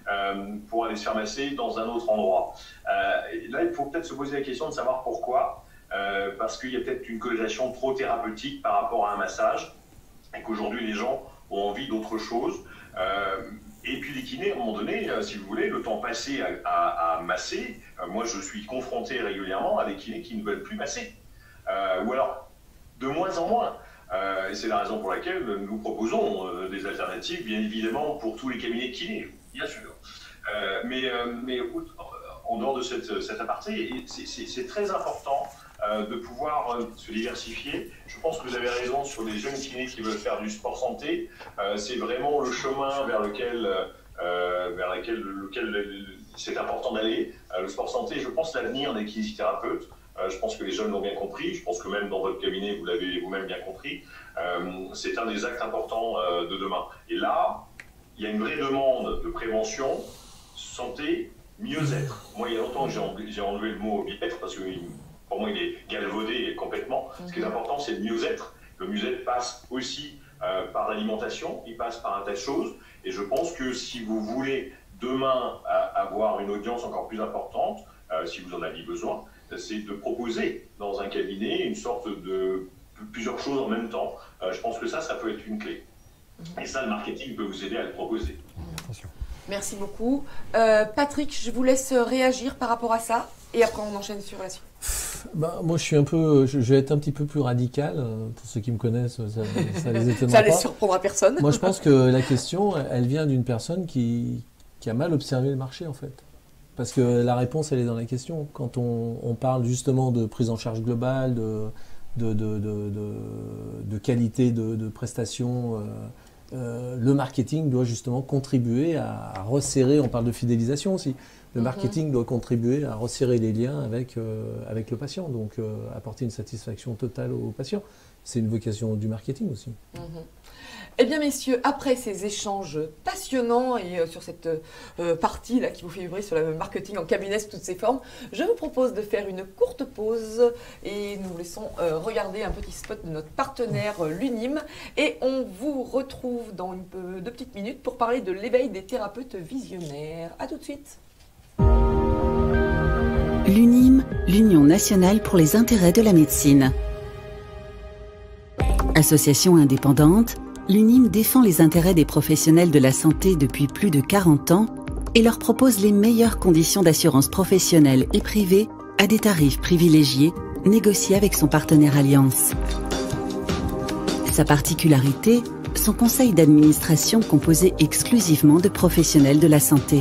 euh, pour aller se faire masser dans un autre endroit. Euh, et là, il faut peut-être se poser la question de savoir pourquoi. Euh, parce qu'il y a peut-être une connotation trop thérapeutique par rapport à un massage et qu'aujourd'hui les gens ont envie d'autre chose. Euh, et puis les kinés, à un moment donné, euh, si vous voulez, le temps passé à, à, à masser, euh, moi je suis confronté régulièrement à des kinés qui ne veulent plus masser. Euh, ou alors, de moins en moins. Euh, et c'est la raison pour laquelle nous proposons euh, des alternatives, bien évidemment, pour tous les cabinets de kinés, bien sûr. Euh, mais, euh, mais en dehors de cette, cet aparté, c'est très important Euh, de pouvoir euh, se diversifier. Je pense que vous avez raison sur les jeunes kinés qui veulent faire du sport santé. Euh, c'est vraiment le chemin vers lequel, euh, vers lequel, lequel c'est important d'aller. Euh, le sport santé, je pense, l'avenir des kinésithérapeutes. Euh, je pense que les jeunes l'ont bien compris. Je pense que même dans votre cabinet, vous l'avez vous-même bien compris. Euh, c'est un des actes importants euh, de demain. Et là, il y a une vraie demande de prévention, santé, mieux-être. Moi, il y a longtemps que j'ai enlevé le mot bien-être parce que pour moi, il est galvaudé complètement. Ce qui est important, c'est le mieux-être. Le mieux-être passe aussi euh, par l'alimentation, il passe par un tas de choses. Et je pense que si vous voulez demain euh, avoir une audience encore plus importante, euh, si vous en avez besoin, c'est de proposer dans un cabinet une sorte de plusieurs choses en même temps. Euh, je pense que ça, ça peut être une clé. Et ça, le marketing peut vous aider à le proposer. Attention. Merci beaucoup. Euh, Patrick, je vous laisse réagir par rapport à ça et après on enchaîne sur la suite. Ben, moi, je suis un peu, je, je vais être un petit peu plus radical. Pour ceux qui me connaissent, ça, ça les étonnera Ça pas. les surprendra personne. Moi, je pense que la question, elle vient d'une personne qui, qui a mal observé le marché, en fait. Parce que la réponse, elle est dans la question. Quand on, on parle justement de prise en charge globale, de, de, de, de, de, de qualité de, de prestations, euh, euh, le marketing doit justement contribuer à, à resserrer, on parle de fidélisation aussi, le marketing mm-hmm. doit contribuer à resserrer les liens avec, euh, avec le patient, donc euh, apporter une satisfaction totale au patient. C'est une vocation du marketing aussi. Mm-hmm. Eh bien, messieurs, après ces échanges passionnants et euh, sur cette euh, partie-là qui vous fait vibrer sur le marketing en cabinet sous toutes ses formes, je vous propose de faire une courte pause et nous vous laissons euh, regarder un petit spot de notre partenaire euh, l'Unime et on vous retrouve dans une, euh, deux petites minutes pour parler de l'éveil des thérapeutes visionnaires. A tout de suite. L'Unime, l'Union nationale pour les intérêts de la médecine. Association indépendante, l'Unime défend les intérêts des professionnels de la santé depuis plus de quarante ans et leur propose les meilleures conditions d'assurance professionnelle et privée à des tarifs privilégiés négociés avec son partenaire Alliance. Sa particularité, son conseil d'administration composé exclusivement de professionnels de la santé.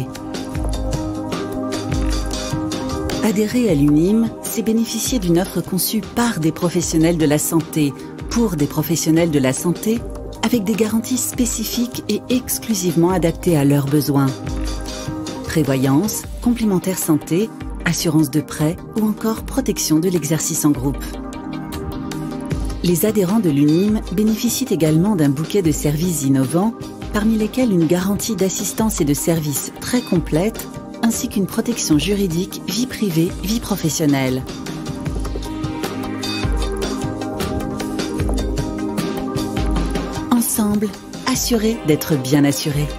Adhérer à l'Unime, c'est bénéficier d'une offre conçue par des professionnels de la santé, pour des professionnels de la santé, avec des garanties spécifiques et exclusivement adaptées à leurs besoins. Prévoyance, complémentaire santé, assurance de prêt ou encore protection de l'exercice en groupe. Les adhérents de l'Unime bénéficient également d'un bouquet de services innovants, parmi lesquels une garantie d'assistance et de services très complète, ainsi qu'une protection juridique vie privée, vie professionnelle. Ensemble, assurés d'être bien assurés.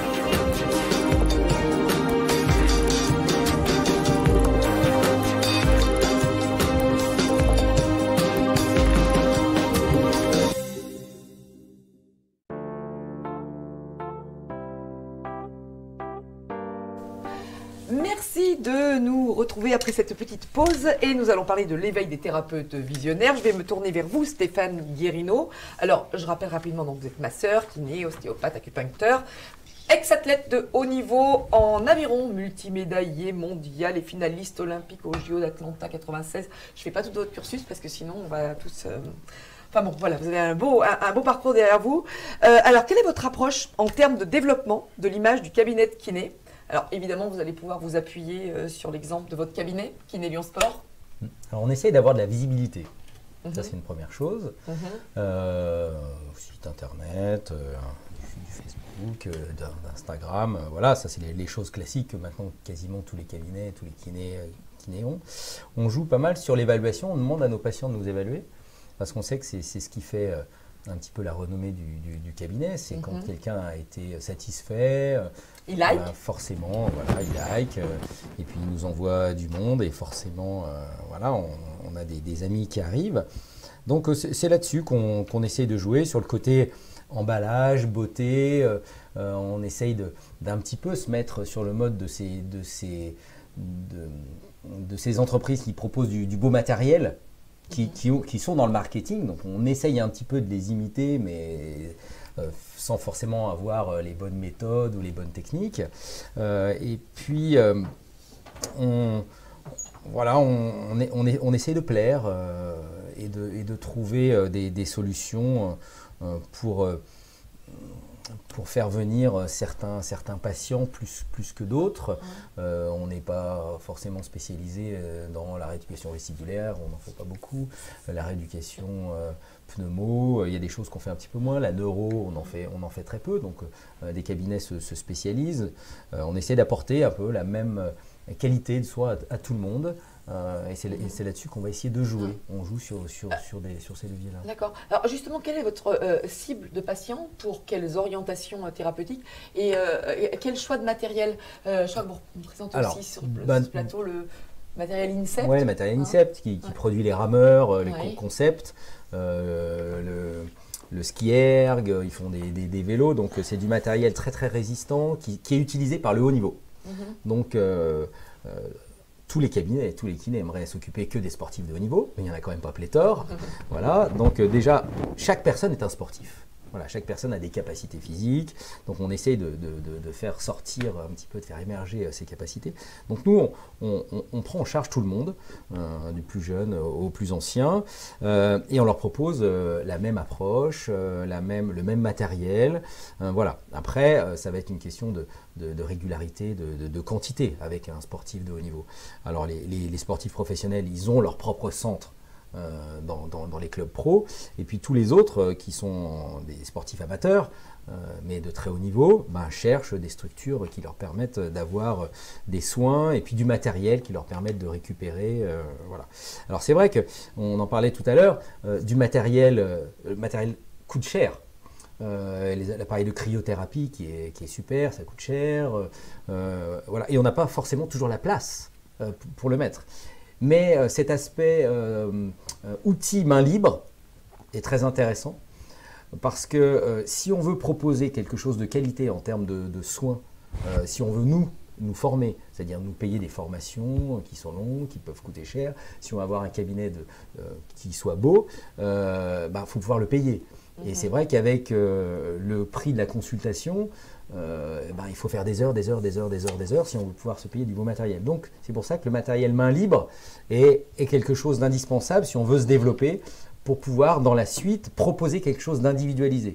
Merci de nous retrouver après cette petite pause et nous allons parler de l'éveil des thérapeutes visionnaires. Je vais me tourner vers vous, Stéphane Guérino. Alors, je rappelle rapidement, donc vous êtes masseur, kiné, ostéopathe, acupuncteur, ex-athlète de haut niveau en aviron, multimédaillé mondial et finaliste olympique aux J O d'Atlanta quatre-vingt-seize. Je ne fais pas tout votre cursus parce que sinon on va tous... Euh... Enfin bon, voilà, vous avez un beau, un, un beau parcours derrière vous. Euh, alors, quelle est votre approche en termes de développement de l'image du cabinet de kiné ? Alors évidemment, vous allez pouvoir vous appuyer euh, sur l'exemple de votre cabinet, Kiné Lyon Sport. Alors on essaye d'avoir de la visibilité. Mm-hmm. Ça c'est une première chose. Mm-hmm. euh, site internet, euh, du, du Facebook, euh, d'Instagram, euh, voilà, ça c'est les, les choses classiques que maintenant quasiment tous les cabinets, tous les kinés, euh, kinés ont. On joue pas mal sur l'évaluation, on demande à nos patients de nous évaluer, parce qu'on sait que c'est ce qui fait... Euh, un petit peu la renommée du, du, du cabinet. C'est Mm-hmm. quand quelqu'un a été satisfait, euh, Il like. euh, forcément, voilà, il like, euh, et puis il nous envoie du monde, et forcément, euh, voilà, on, on a des, des amis qui arrivent. Donc euh, c'est là-dessus qu'on qu'on essaye de jouer, sur le côté emballage, beauté. Euh, euh, on essaye d'un petit peu se mettre sur le mode de ces, de ces, de, de ces entreprises qui proposent du, du beau matériel, qui, qui, qui sont dans le marketing. Donc on essaye un petit peu de les imiter, mais euh, sans forcément avoir les bonnes méthodes ou les bonnes techniques. Euh, et puis, euh, on, voilà, on, on, est, on, est, on essaye de plaire euh, et, de, et de trouver euh, des, des solutions euh, pour, euh, pour faire venir certains, certains patients plus, plus que d'autres. Euh, on n'est pas forcément spécialisé dans la rééducation vestibulaire, on n'en fait pas beaucoup. La rééducation euh, pneumo, il y a des choses qu'on fait un petit peu moins. La neuro, on en fait, on en fait très peu, donc euh, des cabinets se, se spécialisent. Euh, on essaie d'apporter un peu la même qualité de soins à, à tout le monde. Euh, et c'est là-dessus qu'on va essayer de jouer. On joue sur, sur, sur, des, sur ces leviers-là. D'accord. Alors justement, quelle est votre euh, cible de patients, pour quelles orientations euh, thérapeutiques et, euh, et quel choix de matériel? euh, Je crois que vous me présentez Alors, aussi sur, ben, ce plateau le matériel INSEPT. Oui, le matériel hein. INSEPT qui, qui ouais. produit les rameurs, euh, les ouais. concepts, euh, le, le ski erg, ils font des, des, des vélos. Donc c'est du matériel très très résistant qui, qui est utilisé par le haut niveau. Mm-hmm. Donc euh, euh, tous les cabinets, tous les kinés aimeraient s'occuper que des sportifs de haut niveau, mais il n'y en a quand même pas pléthore. Voilà, donc euh, déjà, chaque personne est un sportif. Voilà, chaque personne a des capacités physiques, donc on essaye de, de, de, de faire sortir un petit peu, de faire émerger euh, ces capacités. Donc nous, on, on, on, on prend en charge tout le monde, euh, du plus jeune au plus ancien, euh, et on leur propose euh, la même approche, euh, la même, le même matériel. Euh, voilà. Après, euh, ça va être une question de, de, de régularité, de, de, de quantité avec un sportif de haut niveau. Alors les, les, les sportifs professionnels, ils ont leur propre centre. Euh, dans, dans, dans les clubs pro, et puis tous les autres euh, qui sont des sportifs amateurs, euh, mais de très haut niveau, ben, cherchent des structures qui leur permettent d'avoir des soins et puis du matériel qui leur permettent de récupérer. Euh, voilà. Alors c'est vrai qu'on en parlait tout à l'heure, euh, du matériel, euh, le matériel coûte cher. Euh, l'appareil de cryothérapie qui est, qui est super, ça coûte cher, euh, voilà. Et on n'a pas forcément toujours la place euh, pour, pour le mettre. Mais euh, cet aspect euh, euh, outil main libre est très intéressant parce que euh, si on veut proposer quelque chose de qualité en termes de, de soins, euh, si on veut nous, nous former, c'est-à-dire nous payer des formations qui sont longues, qui peuvent coûter cher, si on veut avoir un cabinet de, euh, qui soit beau, euh, bah, faut pouvoir le payer. Mmh. Et c'est vrai qu'avec euh, le prix de la consultation, Euh, ben, il faut faire des heures, des heures, des heures, des heures, des heures si on veut pouvoir se payer du beau matériel. Donc c'est pour ça que le matériel main libre est, est quelque chose d'indispensable si on veut se développer pour pouvoir dans la suite proposer quelque chose d'individualisé.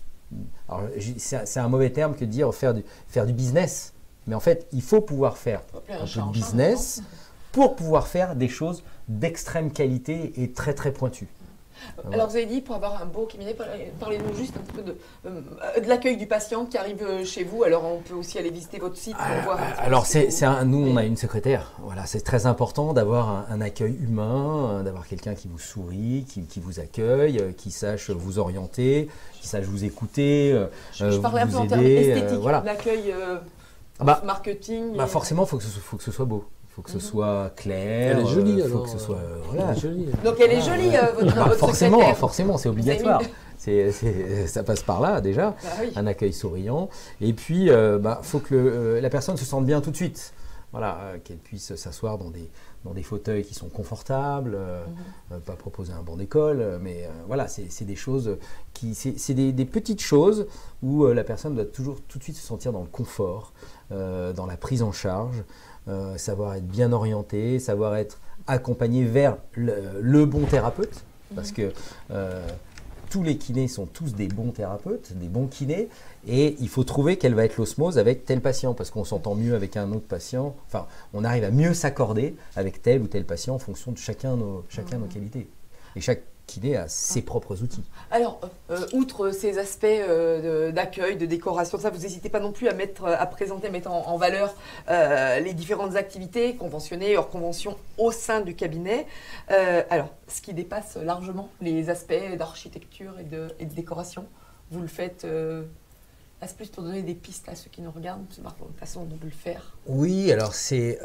Alors c'est un mauvais terme que de dire faire du, faire du business, mais en fait il faut pouvoir faire un peu de business pour pouvoir faire des choses d'extrême qualité et très très pointues. Alors vous avez dit, pour avoir un beau cabinet, parlez-nous juste un petit peu de, euh, de l'accueil du patient qui arrive chez vous. Alors on peut aussi aller visiter votre site pour euh, voir un petit peu. Alors c'est, c'est un, nous on a une secrétaire, voilà, c'est très important d'avoir un, un accueil humain, d'avoir quelqu'un qui vous sourit, qui, qui vous accueille, qui sache vous orienter, qui sache vous écouter, euh, je, je parlais vous un peu aider, en termes esthétiques, euh, voilà. L'accueil euh, ah bah, marketing. Bah et... forcément, il faut, faut que ce soit beau. Il faut que ce Mm-hmm. soit clair. Elle est jolie euh, faut alors. que ce soit, euh, voilà. Elle est jolie. Donc elle est jolie, euh, votre, Bah, votre forcément, secrétaire. forcément, c'est obligatoire. C'est, c'est, ça passe par là déjà, Bah, oui. un accueil souriant. Et puis, il euh, bah, faut que le, euh, la personne se sente bien tout de suite. Voilà, euh, qu'elle puisse s'asseoir dans des, dans des fauteuils qui sont confortables, euh, mm-hmm. euh, pas proposer un banc d'école, euh, mais euh, voilà, c'est, c'est des choses qui, c'est, c'est des, des petites choses où euh, la personne doit toujours tout de suite se sentir dans le confort, euh, dans la prise en charge. Euh, savoir être bien orienté, savoir être accompagné vers le, le bon thérapeute, parce que euh, tous les kinés sont tous des bons thérapeutes, des bons kinés, et il faut trouver quelle va être l'osmose avec tel patient, parce qu'on s'entend mieux avec un autre patient, enfin, on arrive à mieux s'accorder avec tel ou tel patient en fonction de chacun nos, chacun nos qualités. Et chaque kiné a ses propres outils. Alors, euh, outre ces aspects euh, d'accueil, de décoration, ça, vous n'hésitez pas non plus à mettre, à présenter, mettre en, en valeur euh, les différentes activités conventionnées, hors convention, au sein du cabinet. Euh, alors, ce qui dépasse largement les aspects d'architecture et de, et de décoration, vous le faites. Euh, Est-ce plus pour donner des pistes à ceux qui nous regardent, c'est marrant, une façon dont on peut le faire? Oui, alors c'est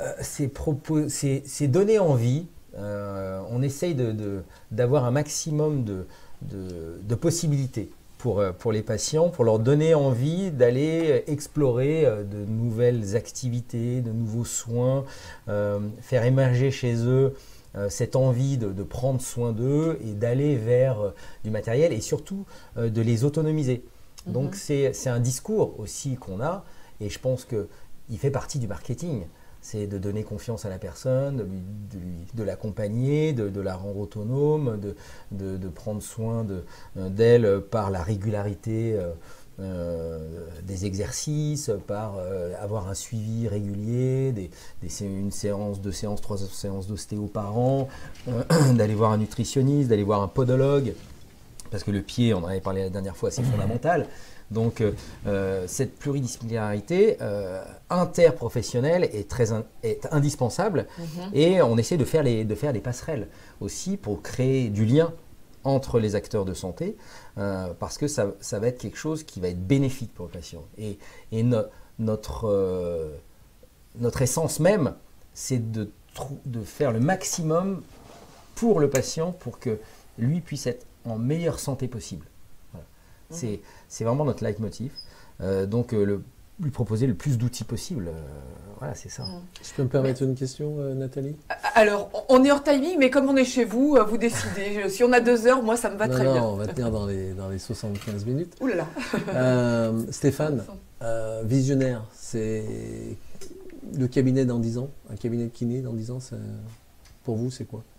euh, donner envie. Euh, on essaye d'avoir un maximum de, de, de possibilités pour, pour les patients, pour leur donner envie d'aller explorer de nouvelles activités, de nouveaux soins, euh, faire émerger chez eux euh, cette envie de, de prendre soin d'eux et d'aller vers euh, du matériel et surtout euh, de les autonomiser. Mm-hmm. Donc c'est un discours aussi qu'on a et je pense qu'il fait partie du marketing. C'est de donner confiance à la personne, de, lui, de, lui, de l'accompagner, de, de la rendre autonome, de, de, de prendre soin d'elle de, par la régularité euh, euh, des exercices, par euh, avoir un suivi régulier, des, des, une séance, deux séances, trois séances d'ostéo par an, euh, d'aller voir un nutritionniste, d'aller voir un podologue, parce que le pied, on en avait parlé la dernière fois, c'est fondamental. Donc euh, cette pluridisciplinarité euh, interprofessionnelle est, très in, est indispensable mm-hmm. et on essaie de faire, les, de faire des passerelles aussi pour créer du lien entre les acteurs de santé euh, parce que ça, ça va être quelque chose qui va être bénéfique pour le patient. Et, et no, notre, euh, notre essence même, c'est de, de faire le maximum pour le patient pour que lui puisse être en meilleure santé possible. C'est mmh. vraiment notre leitmotiv. Euh, donc, euh, le, lui proposer le plus d'outils possible. Euh, voilà, c'est ça. Mmh. Je peux me permettre mais, une question, euh, Nathalie? Alors, on est hors timing, mais comme on est chez vous, vous décidez. Si on a deux heures, moi, ça me va non, très non, bien. On va tenir dans les, dans les soixante-quinze minutes. Ouh là là. euh, Stéphane, euh, visionnaire, c'est le cabinet dans dix ans, un cabinet de kiné dans dix ans, pour vous, c'est quoi?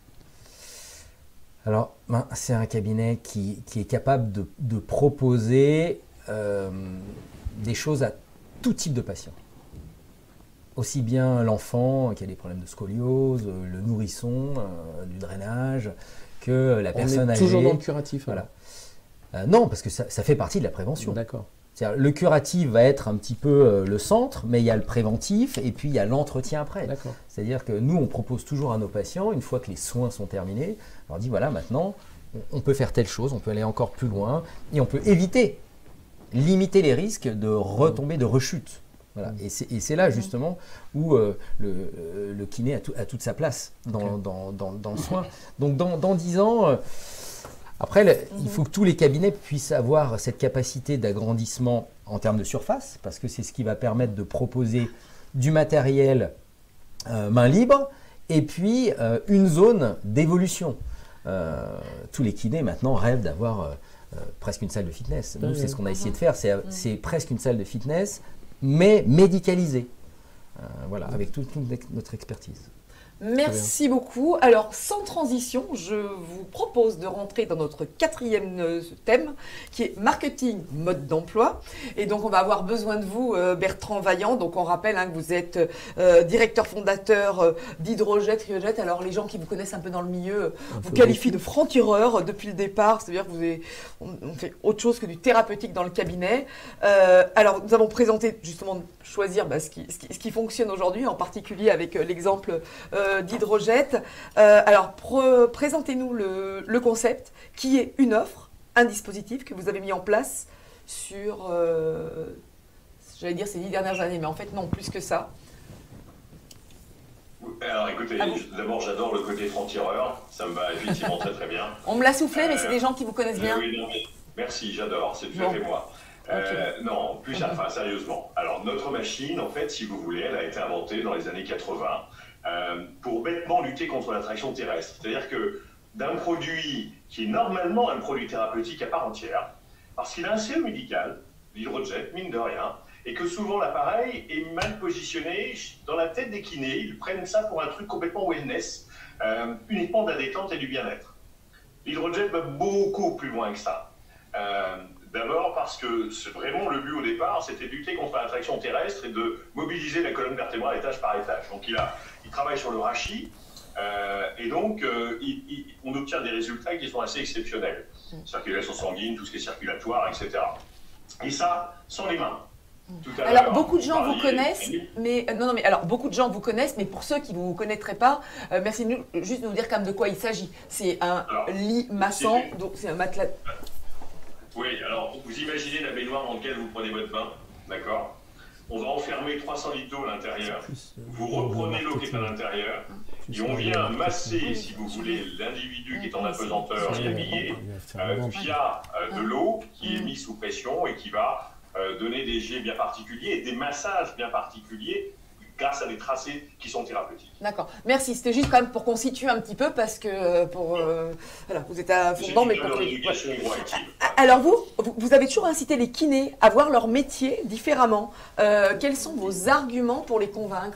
Alors, ben, c'est un cabinet qui, qui est capable de, de proposer euh, des choses à tout type de patients. Aussi bien l'enfant qui a des problèmes de scoliose, le nourrisson, euh, du drainage, que la personne âgée. On est toujours dans le curatif. Voilà. Euh, non, parce que ça, ça fait partie de la prévention. D'accord. Le curatif va être un petit peu euh, le centre, mais il y a le préventif et puis il y a l'entretien après. C'est-à-dire que nous, on propose toujours à nos patients, une fois que les soins sont terminés, on leur dit voilà, maintenant, on peut faire telle chose, on peut aller encore plus loin et on peut éviter, limiter les risques de retomber, de rechute. Voilà. Et c'est là justement où euh, le, le kiné a, tout, a toute sa place dans, okay. dans, dans, dans le soin. Donc dans, dans dix ans... Euh, Après, le, mmh. il faut que tous les cabinets puissent avoir cette capacité d'agrandissement en termes de surface, parce que c'est ce qui va permettre de proposer du matériel euh, main libre, et puis euh, une zone d'évolution. Euh, tous les kinés maintenant rêvent d'avoir euh, euh, presque une salle de fitness. Nous, c'est ce qu'on a essayé de faire, c'est mmh. presque une salle de fitness, mais médicalisée. Euh, voilà, mmh. avec toute, toute notre expertise. Merci beaucoup. Alors, sans transition, je vous propose de rentrer dans notre quatrième thème, qui est marketing mode d'emploi. Et donc, on va avoir besoin de vous, Bertrand Vaillant. Donc, on rappelle hein, que vous êtes euh, directeur fondateur euh, d'Hydrojet, Triojet. Alors, les gens qui vous connaissent un peu dans le milieu un vous qualifient de franc-tireur depuis le départ. C'est-à-dire que vous avez, on, on fait autre chose que du thérapeutique dans le cabinet. Euh, alors, nous avons présenté justement choisir bah, ce, qui, ce, qui, ce qui fonctionne aujourd'hui, en particulier avec euh, l'exemple euh, d'Hydrojet. Euh, alors, présentez-nous le, le concept, qui est une offre, un dispositif que vous avez mis en place sur, euh, j'allais dire ces dix dernières années, mais en fait non, plus que ça. Alors écoutez, d'abord j'adore le côté franc-tireur, ça me va effectivement très très bien. On me l'a soufflé, euh, mais c'est des gens qui vous connaissent bien. Oui, non, mais merci, j'adore, c'est tout à fait moi. Euh, okay. Non, plus enfin, sérieusement. Alors notre machine, en fait, si vous voulez, elle a été inventée dans les années quatre-vingt. Euh, pour bêtement lutter contre l'attraction terrestre. C'est-à-dire que d'un produit qui est normalement un produit thérapeutique à part entière, parce qu'il a un C E médical, l'Hydrojet, mine de rien, et que souvent l'appareil est mal positionné dans la tête des kinés, ils prennent ça pour un truc complètement wellness, euh, uniquement de la détente et du bien-être. L'Hydrojet va beaucoup plus loin que ça. Euh, D'abord parce que c'est vraiment le but au départ, c'était de lutter contre l'attraction terrestre et de mobiliser la colonne vertébrale étage par étage. Donc il, a, il travaille sur le rachis, Euh, et donc, euh, il, il, on obtient des résultats qui sont assez exceptionnels. Circulation sanguine, tout ce qui est circulatoire, et cetera. Et ça, sans les mains. Tout à alors, beaucoup de gens vous connaissent, mais euh, non, non, mais alors beaucoup de gens vous connaissent, mais pour ceux qui ne vous connaîtraient pas, euh, merci de nous, juste de nous dire quand même de quoi il s'agit. C'est un alors, lit massant, donc c'est un matelas. Oui, alors vous imaginez la baignoire dans laquelle vous prenez votre bain, d'accord? On va enfermer trois cents litres d'eau à l'intérieur, vous reprenez l'eau qui est à l'intérieur, et on vient masser, si vous voulez, l'individu qui est en apesanteur et habillé, euh, via euh, de l'eau qui est mise sous pression et qui va euh, donner des jets bien particuliers et des massages bien particuliers grâce à des tracés qui sont thérapeutiques. D'accord. Merci. C'était juste quand même pour qu'on situe un petit peu parce que pour euh, voilà, vous êtes à fond dedans, mais pour que... Alors vous, vous avez toujours incité les kinés à voir leur métier différemment. Euh, quels sont vos arguments pour les convaincre ?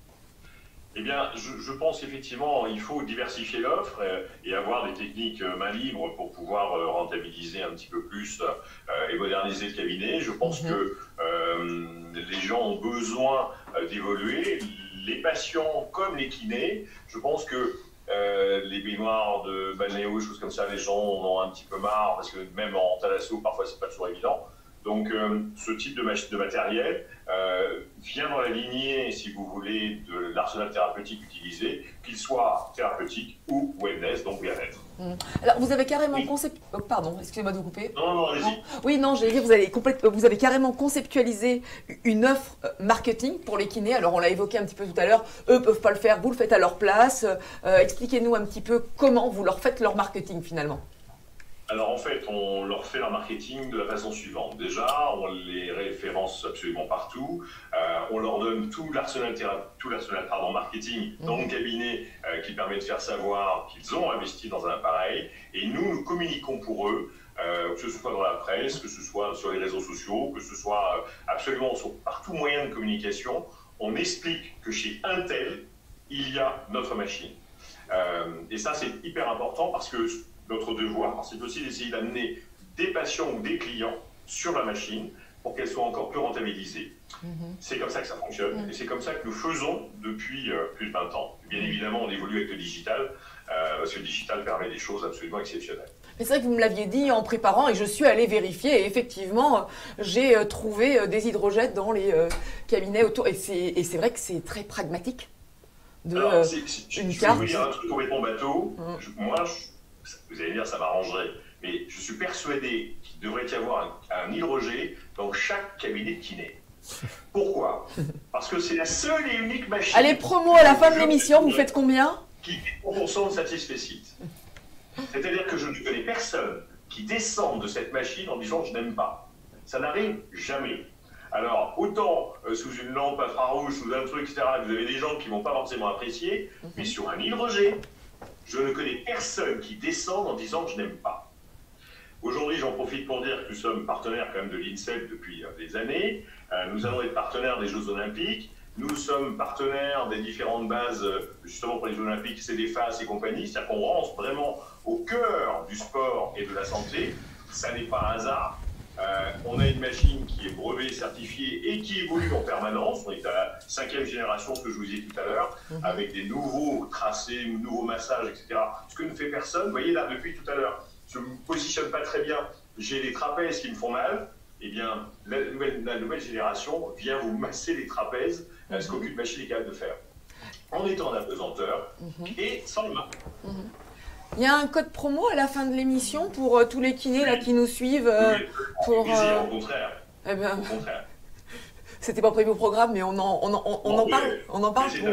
Eh bien, je, je pense effectivement il faut diversifier l'offre et, et avoir des techniques main libre pour pouvoir euh, rentabiliser un petit peu plus euh, et moderniser le cabinet. Je pense mmh. que euh, les gens ont besoin euh, d'évoluer, les patients comme les kinés. Je pense que euh, les baignoires de balnéo, choses comme ça, les gens en ont un petit peu marre parce que même en thalasso, parfois c'est pas toujours évident. Donc, euh, ce type de, de matériel euh, vient dans la lignée, si vous voulez, de l'arsenal thérapeutique utilisé, qu'il soit thérapeutique ou wellness, donc bien-être. Mmh. Alors, vous avez carrément oui. concept... Oh, pardon, excusez-moi de vous couper. Non, non, allez-y. Oui, non, j'allais dire, vous avez, complète... vous avez carrément conceptualisé une offre marketing pour les kinés. Alors, on l'a évoqué un petit peu tout à l'heure. Eux ne peuvent pas le faire, vous le faites à leur place. Euh, Expliquez-nous un petit peu comment vous leur faites leur marketing, finalement. Alors en fait, on leur fait leur marketing de la façon suivante. Déjà, on les référence absolument partout. Euh, on leur donne tout l'arsenal tout l'arsenal pardon marketing dans le cabinet euh, qui permet de faire savoir qu'ils ont investi dans un appareil. Et nous, nous communiquons pour eux, euh, que ce soit dans la presse, que ce soit sur les réseaux sociaux, que ce soit euh, absolument sur, par tout moyen de communication. On explique que chez Intel, il y a notre machine. Euh, et ça, c'est hyper important parce que notre devoir, c'est aussi d'essayer d'amener des patients ou des clients sur la machine pour qu'elle soit encore plus rentabilisée. Mmh. C'est comme ça que ça fonctionne mmh. et c'est comme ça que nous faisons depuis euh, plus de vingt ans. Bien évidemment, on évolue avec le digital euh, parce que le digital permet des choses absolument exceptionnelles. Mais c'est vrai que vous me l'aviez dit en préparant et je suis allée vérifier et effectivement, j'ai euh, trouvé euh, des hydrojets dans les euh, cabinets autour et c'est vrai que c'est très pragmatique. De, Alors, euh, c'est, c'est, une je carte. vais vous dire un truc complètement bateau. Mmh. Je, moi, je, vous allez dire, ça m'arrangerait, mais je suis persuadé qu'il devrait y avoir un, un hydrogé dans chaque cabinet de kiné. Pourquoi? Parce que c'est la seule et unique machine... Allez, promo à la fin de l'émission, vous faites combien? Qui fait cent pour cent de satisfecit. C'est-à-dire que je ne connais personne qui descende de cette machine en disant « je n'aime pas ». Ça n'arrive jamais. Alors, autant euh, sous une lampe infrarouge, sous un truc, et cetera, vous avez des gens qui ne vont pas forcément apprécier, mm-hmm. mais sur un hydrogé, je ne connais personne qui descende en disant « je n'aime pas ». Aujourd'hui, j'en profite pour dire que nous sommes partenaires quand même de l'INSEP depuis euh, des années. Euh, nous allons être partenaires des Jeux Olympiques. Nous sommes partenaires des différentes bases, euh, justement pour les Jeux Olympiques, C D F A S et compagnie. C'est-à-dire qu'on rentre vraiment au cœur du sport et de la santé. Ça n'est pas un hasard. Euh, on a une machine qui est brevet certifiée et qui évolue en permanence. On est à la cinquième génération, ce que je vous ai dit tout à l'heure, mmh. avec des nouveaux tracés, nouveaux massages, et cetera. Ce que ne fait personne. Vous voyez là, depuis tout à l'heure, je ne me positionne pas très bien. J'ai les trapèzes qui me font mal. Eh bien, la nouvelle, la nouvelle génération vient vous masser les trapèzes, mmh. ce qu'aucune machine est capable de faire. En étant en apesanteur mmh. et sans le main. Mmh. Il y a un code promo à la fin de l'émission pour euh, tous les kinés là, qui nous suivent. Euh, oui, pour, euh... Au contraire. Eh ben, au contraire. C'était pas prévu au programme, mais on en, on en, on, on en parle. On en parle pour...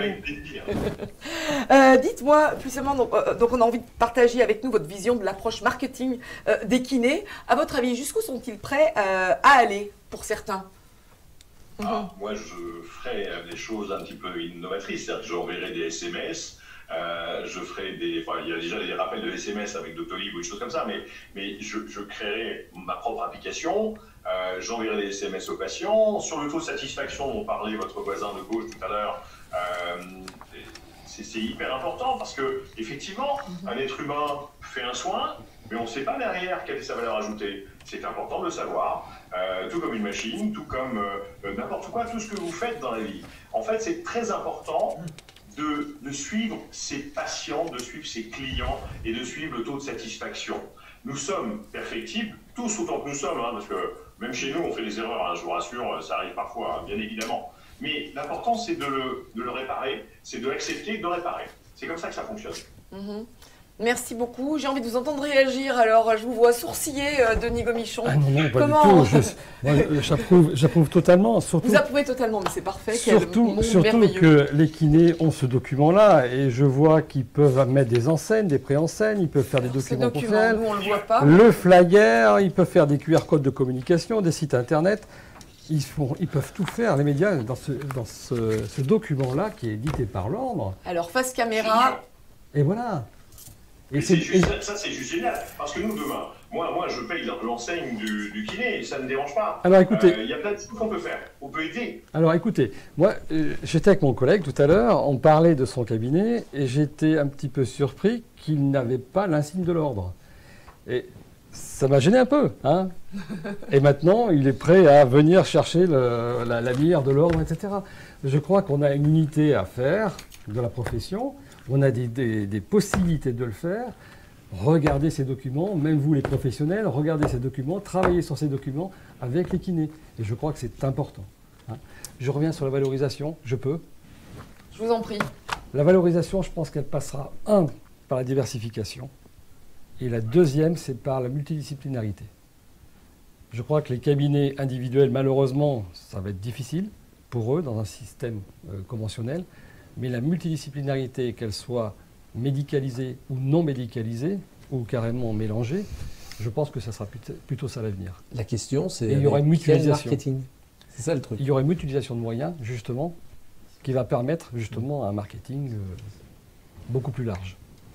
euh, Dites-moi, plus seulement, donc, euh, donc on a envie de partager avec nous votre vision de l'approche marketing euh, des kinés. À votre avis, jusqu'où sont-ils prêts euh, à aller pour certains? ah, mm-hmm. Moi, je ferais des choses un petit peu innovatrices. C'est-à-dire que j'enverrais des S M S. Euh, je ferai des, enfin, il y a déjà des rappels de S M S avec Doctolib ou des choses comme ça, mais, mais je, je créerai ma propre application, euh, j'enverrai des S M S aux patients. Sur le taux de satisfaction dont parlait votre voisin de gauche tout à l'heure, euh, c'est hyper important parce que effectivement, un être humain fait un soin, mais on ne sait pas derrière quelle est sa valeur ajoutée. C'est important de le savoir, euh, tout comme une machine, tout comme euh, n'importe quoi, tout ce que vous faites dans la vie. En fait, c'est très important de, de suivre ses patients, de suivre ses clients et de suivre le taux de satisfaction. Nous sommes perfectibles, tous autant que nous sommes, hein, parce que même chez nous, on fait des erreurs, hein, je vous rassure, ça arrive parfois, hein, bien évidemment. Mais l'important, c'est de le, de le réparer, c'est de l'accepter et de le réparer. C'est comme ça que ça fonctionne. Mmh. Merci beaucoup. J'ai envie de vous entendre réagir. Alors, je vous vois sourciller, euh, Denis Gomichon. Ah non, non, pas Comment... du tout. Je, moi, j'approuve, j'approuve totalement. Surtout, vous approuvez totalement, mais c'est parfait. Surtout, surtout que les kinés ont ce document-là, et je vois qu'ils peuvent mettre des enseignes, des préenseignes, ils peuvent faire des Alors, documents document, pour nous, on le voit pas. le flyer, ils peuvent faire des Q R codes de communication, des sites internet. Ils, font, ils peuvent tout faire, les médias, dans ce, dans ce, ce document-là qui est édité par l'ordre. Alors, face caméra. Et voilà. Et c'est juste, ça, c'est juste génial. Parce que nous, demain, moi, moi je paye l'enseigne du, du kiné et ça ne me dérange pas. Alors écoutez. Il euh, y a plein de choses qu'on peut faire. On peut aider. Alors écoutez, moi, euh, j'étais avec mon collègue tout à l'heure, on parlait de son cabinet et j'étais un petit peu surpris qu'il n'avait pas l'insigne de l'ordre. Et ça m'a gêné un peu. Hein. Et maintenant, il est prêt à venir chercher le, la, la lumière de l'ordre, et cetera. Je crois qu'on a une unité à faire de la profession. On a des, des, des possibilités de le faire. Regardez ces documents, même vous les professionnels, regardez ces documents, travaillez sur ces documents avec les kinés. Et je crois que c'est important. Hein. Je reviens sur la valorisation, je peux. Je vous en prie. La valorisation, je pense qu'elle passera, un, par la diversification, et la deuxième, c'est par la multidisciplinarité. Je crois que les cabinets individuels, malheureusement, ça va être difficile pour eux dans un système euh, conventionnel. Mais la multidisciplinarité, qu'elle soit médicalisée ou non médicalisée, ou carrément mélangée, je pense que ça sera plutôt ça l'avenir. La question, c'est il y aura une mutualisation. Marketing. C'est ça le truc. Il y aura une mutualisation de moyens, justement, qui va permettre justement un marketing euh, beaucoup plus large.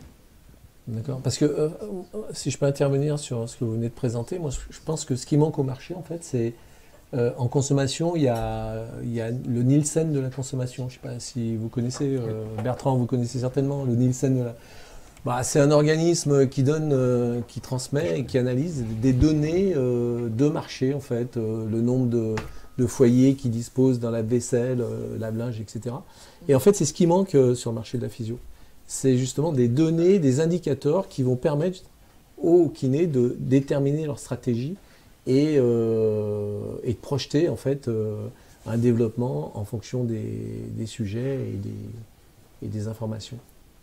D'accord. Parce que euh, si je peux intervenir sur ce que vous venez de présenter, moi je pense que ce qui manque au marché, en fait, c'est Euh, en consommation, il y, a, il y a le Nielsen de la consommation. Je ne sais pas si vous connaissez, euh, Bertrand, vous connaissez certainement le Nielsen de la... Bah, c'est un organisme qui donne, euh, qui transmet et qui analyse des données euh, de marché, en fait, euh, le nombre de, de foyers qui disposent d'un lave-vaisselle, euh, lave-linge, et cetera. Et en fait, c'est ce qui manque euh, sur le marché de la physio. C'est justement des données, des indicateurs qui vont permettre aux kinés de déterminer leur stratégie et, euh, et de projeter en fait euh, un développement en fonction des, des sujets et des, et des informations.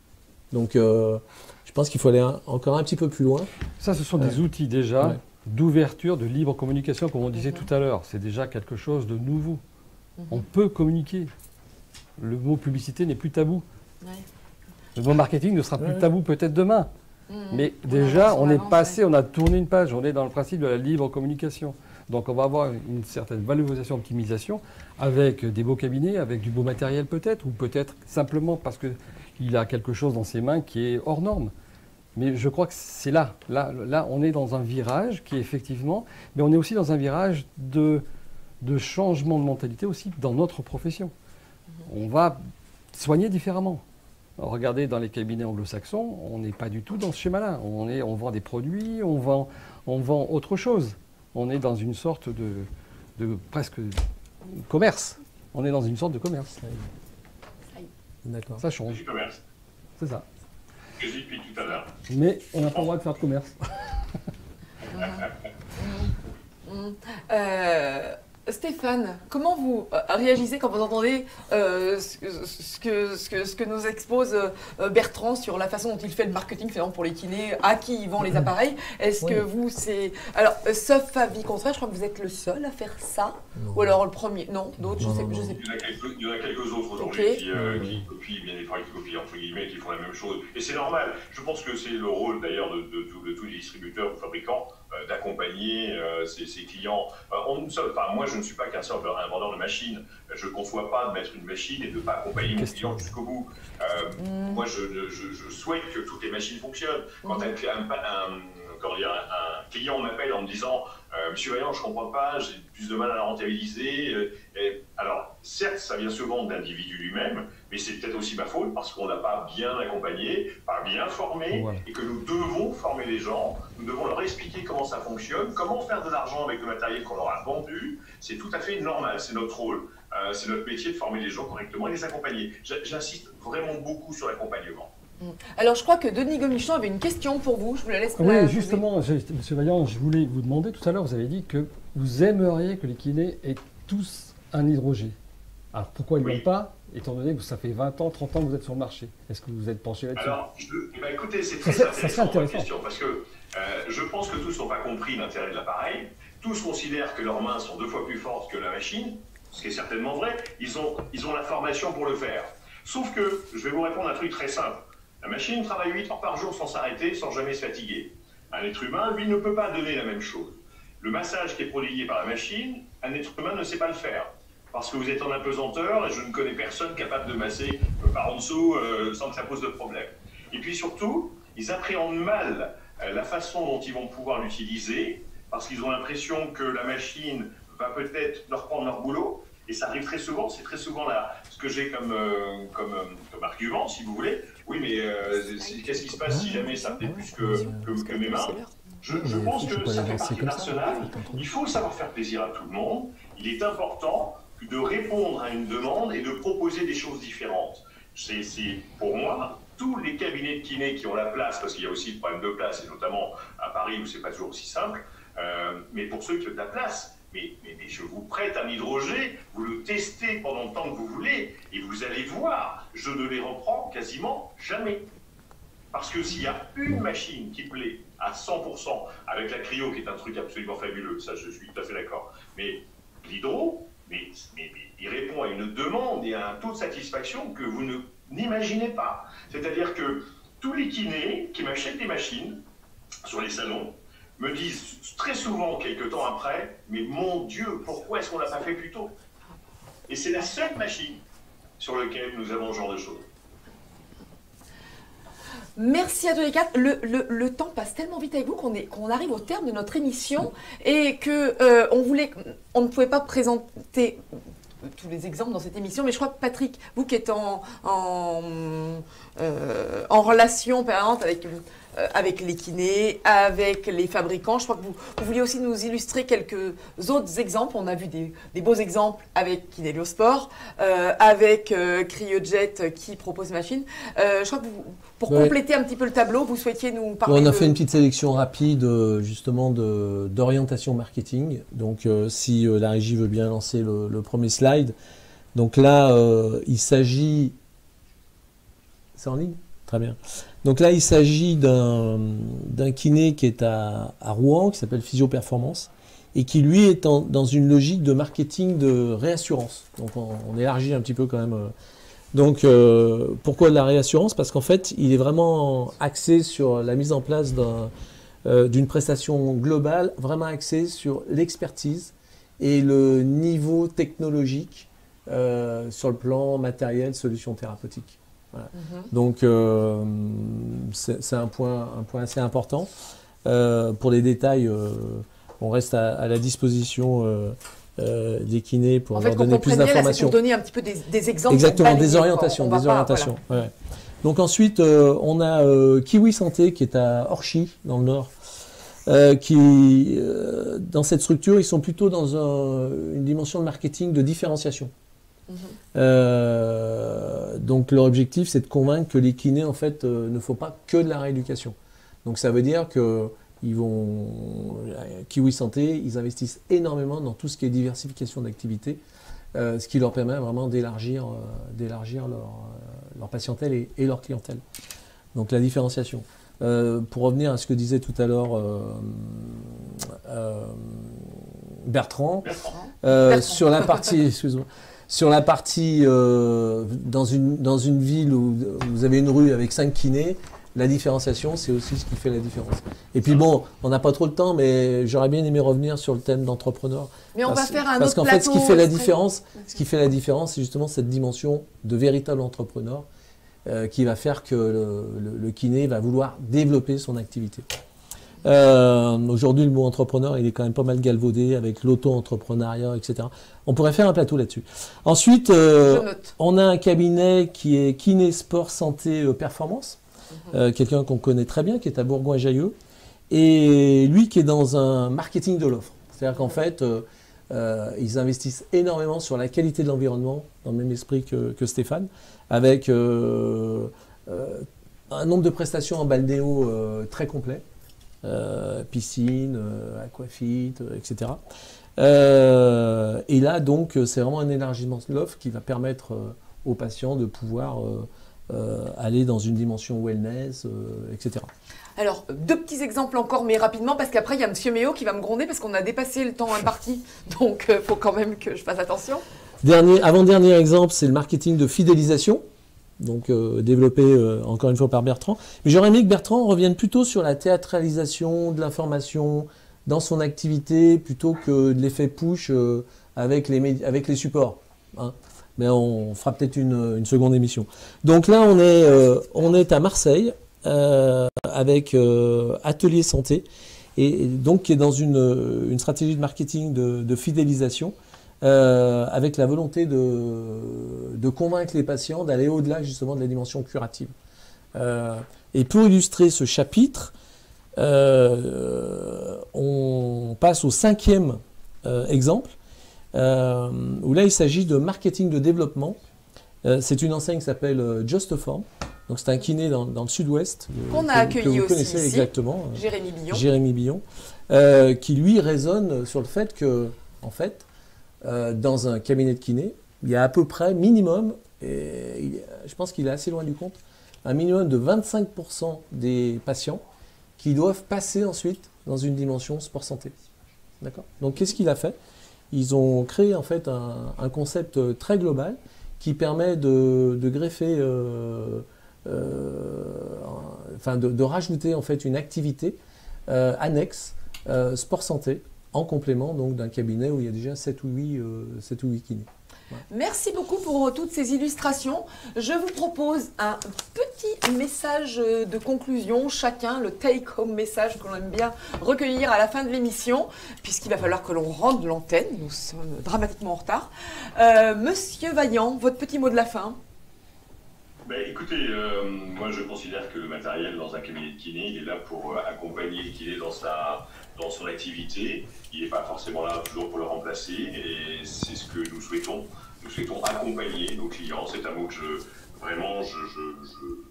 Donc euh, je pense qu'il faut aller un, encore un petit peu plus loin. Ça, ce sont des euh, outils déjà ouais. d'ouverture, de libre communication, comme on disait mmh. tout à l'heure. C'est déjà quelque chose de nouveau. Mmh. On peut communiquer. Le mot publicité n'est plus tabou. Ouais. Le mot marketing ne sera plus ouais. tabou peut-être demain. Mmh. Mais on déjà, on est passé, on a tourné une page, on est dans le principe de la libre communication. Donc on va avoir une certaine valorisation, optimisation, avec des beaux cabinets, avec du beau matériel peut-être, ou peut-être simplement parce qu'il a quelque chose dans ses mains qui est hors norme. Mais je crois que c'est là, là, là, on est dans un virage qui est effectivement, mais on est aussi dans un virage de, de changement de mentalité aussi dans notre profession. Mmh. On va soigner différemment. Regardez, dans les cabinets anglo-saxons, on n'est pas du tout dans ce schéma-là. On, est, on vend des produits, on vend, on vend autre chose. On est dans une sorte de, de presque commerce. On est dans une sorte de commerce. D'accord. Ça change. Du commerce. C'est ça. Que je dis depuis tout à l'heure. Mais on n'a pas le droit de faire de commerce. mmh. Mmh. Euh... Stéphane, comment vous réagissez quand vous entendez euh, ce, ce, que, ce, que, ce que nous expose euh, Bertrand sur la façon dont il fait le marketing finalement pour les kinés, à qui il vend les appareils? Est-ce oui. que vous, c'est... Alors, sauf avis contraire, je crois que vous êtes le seul à faire ça. Non. Ou alors le premier? Non, d'autres, je sais, je sais plus. Il y en a quelques, il y en a quelques autres aujourd'hui okay. qui, euh, qui copient, bien évidemment, qui copient, entre guillemets, qui font la même chose. Et c'est normal. Je pense que c'est le rôle, d'ailleurs, de, de, de, de tous les distributeurs ou fabricants euh, d'accompagner euh, ses, ses clients. Euh, on, enfin, moi, je ne suis pas qu'un seul un vendeur de machines. Je ne conçois pas de mettre une machine et de ne pas accompagner mon client jusqu'au bout. Euh, mmh. Moi, je, je, je souhaite que toutes les machines fonctionnent. Quand mmh. un, un, un, comment dire, un client m'appelle en me disant euh, « Monsieur Vaillant, je ne comprends pas, j'ai plus de mal à la rentabiliser. Euh, » Alors, certes, ça vient souvent d'individus lui-même, mais c'est peut-être aussi ma faute parce qu'on n'a pas bien accompagné, pas bien formé, voilà. et que nous devons former les gens, nous devons leur expliquer comment ça fonctionne, comment faire de l'argent avec le matériel qu'on leur a vendu. C'est tout à fait normal, c'est notre rôle. Euh, c'est notre métier de former les gens correctement et les accompagner. J'insiste vraiment beaucoup sur l'accompagnement. Alors, je crois que Denis Gomichon avait une question pour vous. Je vous la laisse. Oui, la justement, Monsieur Vaillant, je voulais vous demander, tout à l'heure, vous avez dit que vous aimeriez que les kinés aient tous un hydrogé. Alors, pourquoi ils ne oui. l'ont pas, étant donné que ça fait vingt ans, trente ans que vous êtes sur le marché? Est-ce que vous êtes penché là-dessus? Alors, je, eh ben, écoutez, c'est très ça, intéressant, ça intéressant. votre question, parce que euh, je pense que tous n'ont pas compris l'intérêt de l'appareil. Tous considèrent que leurs mains sont deux fois plus fortes que la machine, ce qui est certainement vrai. Ils ont, ils ont la formation pour le faire. Sauf que, je vais vous répondre à un truc très simple. La machine travaille huit heures par jour sans s'arrêter, sans jamais se fatiguer. Un être humain, lui, ne peut pas donner la même chose. Le massage qui est prodigué par la machine, un être humain ne sait pas le faire. Parce que vous êtes en apesanteur et je ne connais personne capable de masser par en dessous euh, sans que ça pose de problème. Et puis surtout, ils appréhendent mal euh, la façon dont ils vont pouvoir l'utiliser parce qu'ils ont l'impression que la machine va peut-être leur prendre leur boulot. Et ça arrive très souvent, c'est très souvent là, ce que j'ai comme, euh, comme, euh, comme argument, si vous voulez. Oui, mais euh, qu'est-ce qui se passe si jamais ça me fait plus que, que, que mes mains? Je, je pense que ça fait partie de l'arsenal. Il faut savoir faire plaisir à tout le monde. Il est important de répondre à une demande et de proposer des choses différentes. C'est pour moi, tous les cabinets de kiné qui ont la place, parce qu'il y a aussi le problème de place, et notamment à Paris où c'est pas toujours aussi simple, euh, mais pour ceux qui ont de la place, mais, mais, mais je vous prête un hydrogé, vous le testez pendant le temps que vous voulez, et vous allez voir, je ne les reprends quasiment jamais. Parce que s'il y a une machine qui plaît à cent pour cent, avec la cryo qui est un truc absolument fabuleux, ça je suis tout à fait d'accord, mais l'hydro, mais, mais, mais il répond à une demande et à un taux de satisfaction que vous ne n'imaginez pas. C'est-à-dire que tous les kinés qui m'achètent des machines sur les salons me disent très souvent, quelques temps après, mais mon Dieu, pourquoi est-ce qu'on ne l'a pas fait plus tôt? Et c'est la seule machine sur laquelle nous avons ce genre de choses. Merci à tous les quatre. Le, le, le temps passe tellement vite avec vous qu'on qu'on arrive au terme de notre émission et que euh, on voulait, on ne pouvait pas présenter tous les exemples dans cette émission, mais je crois que Patrick, vous qui êtes en, en, euh, en relation permanente avec, euh, avec les kinés, avec les fabricants, je crois que vous, vous vouliez aussi nous illustrer quelques autres exemples. On a vu des, des beaux exemples avec Kinéliosport, euh, avec euh, Cryojet qui propose des machines. Euh, je crois que vous, pour ouais. compléter un petit peu le tableau, vous souhaitiez nous parler. On a de... fait une petite sélection rapide justement d'orientation marketing. Donc euh, si euh, la régie veut bien lancer le, le premier slide. Donc là, euh, il s'agit... C'est en ligne? Très bien. Donc là, il s'agit d'un d'un kiné qui est à, à Rouen, qui s'appelle Physio Performance, et qui lui est en, dans une logique de marketing de réassurance. Donc on, on élargit un petit peu quand même. Euh, Donc, euh, pourquoi de la réassurance? Parce qu'en fait, il est vraiment axé sur la mise en place d'un, euh, d'une prestation globale, vraiment axée sur l'expertise et le niveau technologique euh, sur le plan matériel, solutions thérapeutiques. Voilà. Mm-hmm. Donc, euh, c'est un point, un point assez important. Euh, pour les détails, euh, on reste à, à la disposition euh, Euh, des kinés pour en leur fait, donner plus d'informations. Pour donner un petit peu des, des exemples. Exactement, des orientations. Des orientations pas, voilà. ouais. Donc ensuite, euh, on a euh, Kiwi Santé qui est à Orchy, dans le Nord, euh, qui, euh, dans cette structure, ils sont plutôt dans un, une dimension de marketing de différenciation. Mm-hmm. euh, donc leur objectif, c'est de convaincre que les kinés, en fait, euh, ne font pas que de la rééducation. Donc ça veut dire que Ils vont, Kiwi Santé, ils investissent énormément dans tout ce qui est diversification d'activités, euh, ce qui leur permet vraiment d'élargir euh, d'élargir leur, euh, leur patientèle et, et leur clientèle. Donc la différenciation. Euh, pour revenir à ce que disait tout à l'heure euh, euh, Bertrand, euh, Bertrand, sur la partie, excuse-moi, sur la partie euh, dans une dans une ville où vous avez une rue avec cinq kinés. La différenciation, c'est aussi ce qui fait la différence. Et puis bon, on n'a pas trop le temps, mais j'aurais bien aimé revenir sur le thème d'entrepreneur. Mais on parce, va faire un parce autre qu'en fait, ce qui fait la différence, très... ce qui fait la différence, c'est justement cette dimension de véritable entrepreneur euh, qui va faire que le, le, le kiné va vouloir développer son activité. Euh, Aujourd'hui, le mot entrepreneur, il est quand même pas mal galvaudé avec l'auto-entrepreneuriat, et cetera. On pourrait faire un plateau là-dessus. Ensuite, euh, on a un cabinet qui est Kiné Sport Santé euh, Performance. Euh, quelqu'un qu'on connaît très bien, qui est à Bourgoin-Jallieu, et lui qui est dans un marketing de l'offre. C'est-à-dire qu'en fait, euh, euh, ils investissent énormément sur la qualité de l'environnement, dans le même esprit que, que Stéphane, avec euh, euh, un nombre de prestations en balnéo euh, très complet, euh, piscine, euh, aquafit, euh, et cetera. Euh, et là, donc, c'est vraiment un élargissement de l'offre qui va permettre euh, aux patients de pouvoir euh, euh, aller dans une dimension wellness, euh, et cetera. Alors, deux petits exemples encore, mais rapidement, parce qu'après, il y a Monsieur Méo qui va me gronder parce qu'on a dépassé le temps imparti. Donc, il euh, faut quand même que je fasse attention. Dernier, avant-dernier exemple, c'est le marketing de fidélisation, donc euh, développé euh, encore une fois par Bertrand. Mais j'aurais aimé que Bertrand revienne plutôt sur la théâtralisation de l'information dans son activité, plutôt que de l'effet push euh, avec, les avec les supports. Hein. Mais on fera peut-être une, une seconde émission. Donc là, on est, euh, on est à Marseille, Euh, avec euh, Atelier Santé, et, et donc qui est dans une, une stratégie de marketing de, de fidélisation, euh, avec la volonté de, de convaincre les patients d'aller au-delà justement de la dimension curative. Euh, et pour illustrer ce chapitre, euh, on passe au cinquième euh, exemple, euh, où là il s'agit de marketing de développement. Euh, c'est une enseigne qui s'appelle euh, Just Form. Donc c'est un kiné dans, dans le sud-ouest. Qu'on a que, accueilli que vous aussi connaissez ici, exactement. Jérémy Billon. Jérémy Billon, euh, qui lui raisonne sur le fait que, en fait, euh, dans un cabinet de kiné, il y a à peu près minimum, et il, je pense qu'il est assez loin du compte, un minimum de vingt-cinq pour cent des patients qui doivent passer ensuite dans une dimension sport-santé. D'accord ? Donc qu'est-ce qu'il a fait ? Ils ont créé en fait un, un concept très global qui permet de, de greffer, euh, euh, enfin de, de rajouter en fait une activité euh, annexe euh, sport-santé en complément donc d'un cabinet où il y a déjà sept ou huit kinés. Merci beaucoup pour toutes ces illustrations. Je vous propose un petit message de conclusion, chacun, le take-home message que l'on aime bien recueillir à la fin de l'émission, puisqu'il va falloir que l'on rende l'antenne, nous sommes dramatiquement en retard. Euh, Monsieur Vaillant, votre petit mot de la fin. Ben, écoutez, euh, moi je considère que le matériel dans un cabinet de kiné, il est là pour euh, accompagner le kiné dans, sa, dans son activité. Il n'est pas forcément là toujours pour le remplacer et c'est ce que nous souhaitons. Nous souhaitons accompagner nos clients. C'est un mot que je, vraiment, je, je,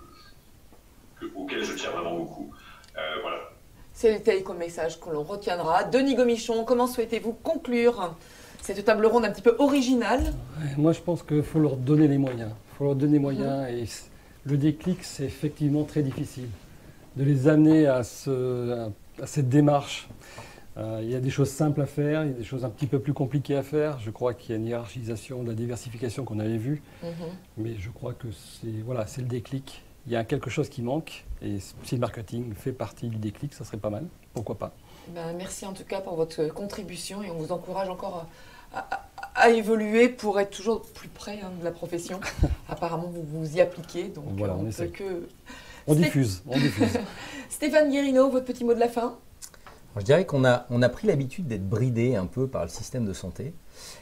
je, que, auquel je tiens vraiment beaucoup. Euh, voilà. C'est le take-home message que l'on retiendra. Denis Gomichon, comment souhaitez-vous conclure cette table ronde un petit peu originale? Moi, je pense qu'il faut leur donner les moyens. Il faut leur donner les moyens et le déclic, c'est effectivement très difficile. De les amener à, ce, à cette démarche. Euh, il y a des choses simples à faire, il y a des choses un petit peu plus compliquées à faire. Je crois qu'il y a une hiérarchisation de la diversification qu'on avait vue. Mm-hmm. Mais je crois que c'est voilà, c'est le déclic. Il y a quelque chose qui manque et si le marketing fait partie du déclic, ça serait pas mal. Pourquoi pas? Ben, merci en tout cas pour votre contribution et on vous encourage encore à, à, à évoluer pour être toujours plus près hein, de la profession. Apparemment, vous vous y appliquez, donc voilà, on on ne essaie. peut que... On Sté... diffuse, on diffuse. Stéphane Guérino, votre petit mot de la fin? Je dirais qu'on a, on a pris l'habitude d'être bridé un peu par le système de santé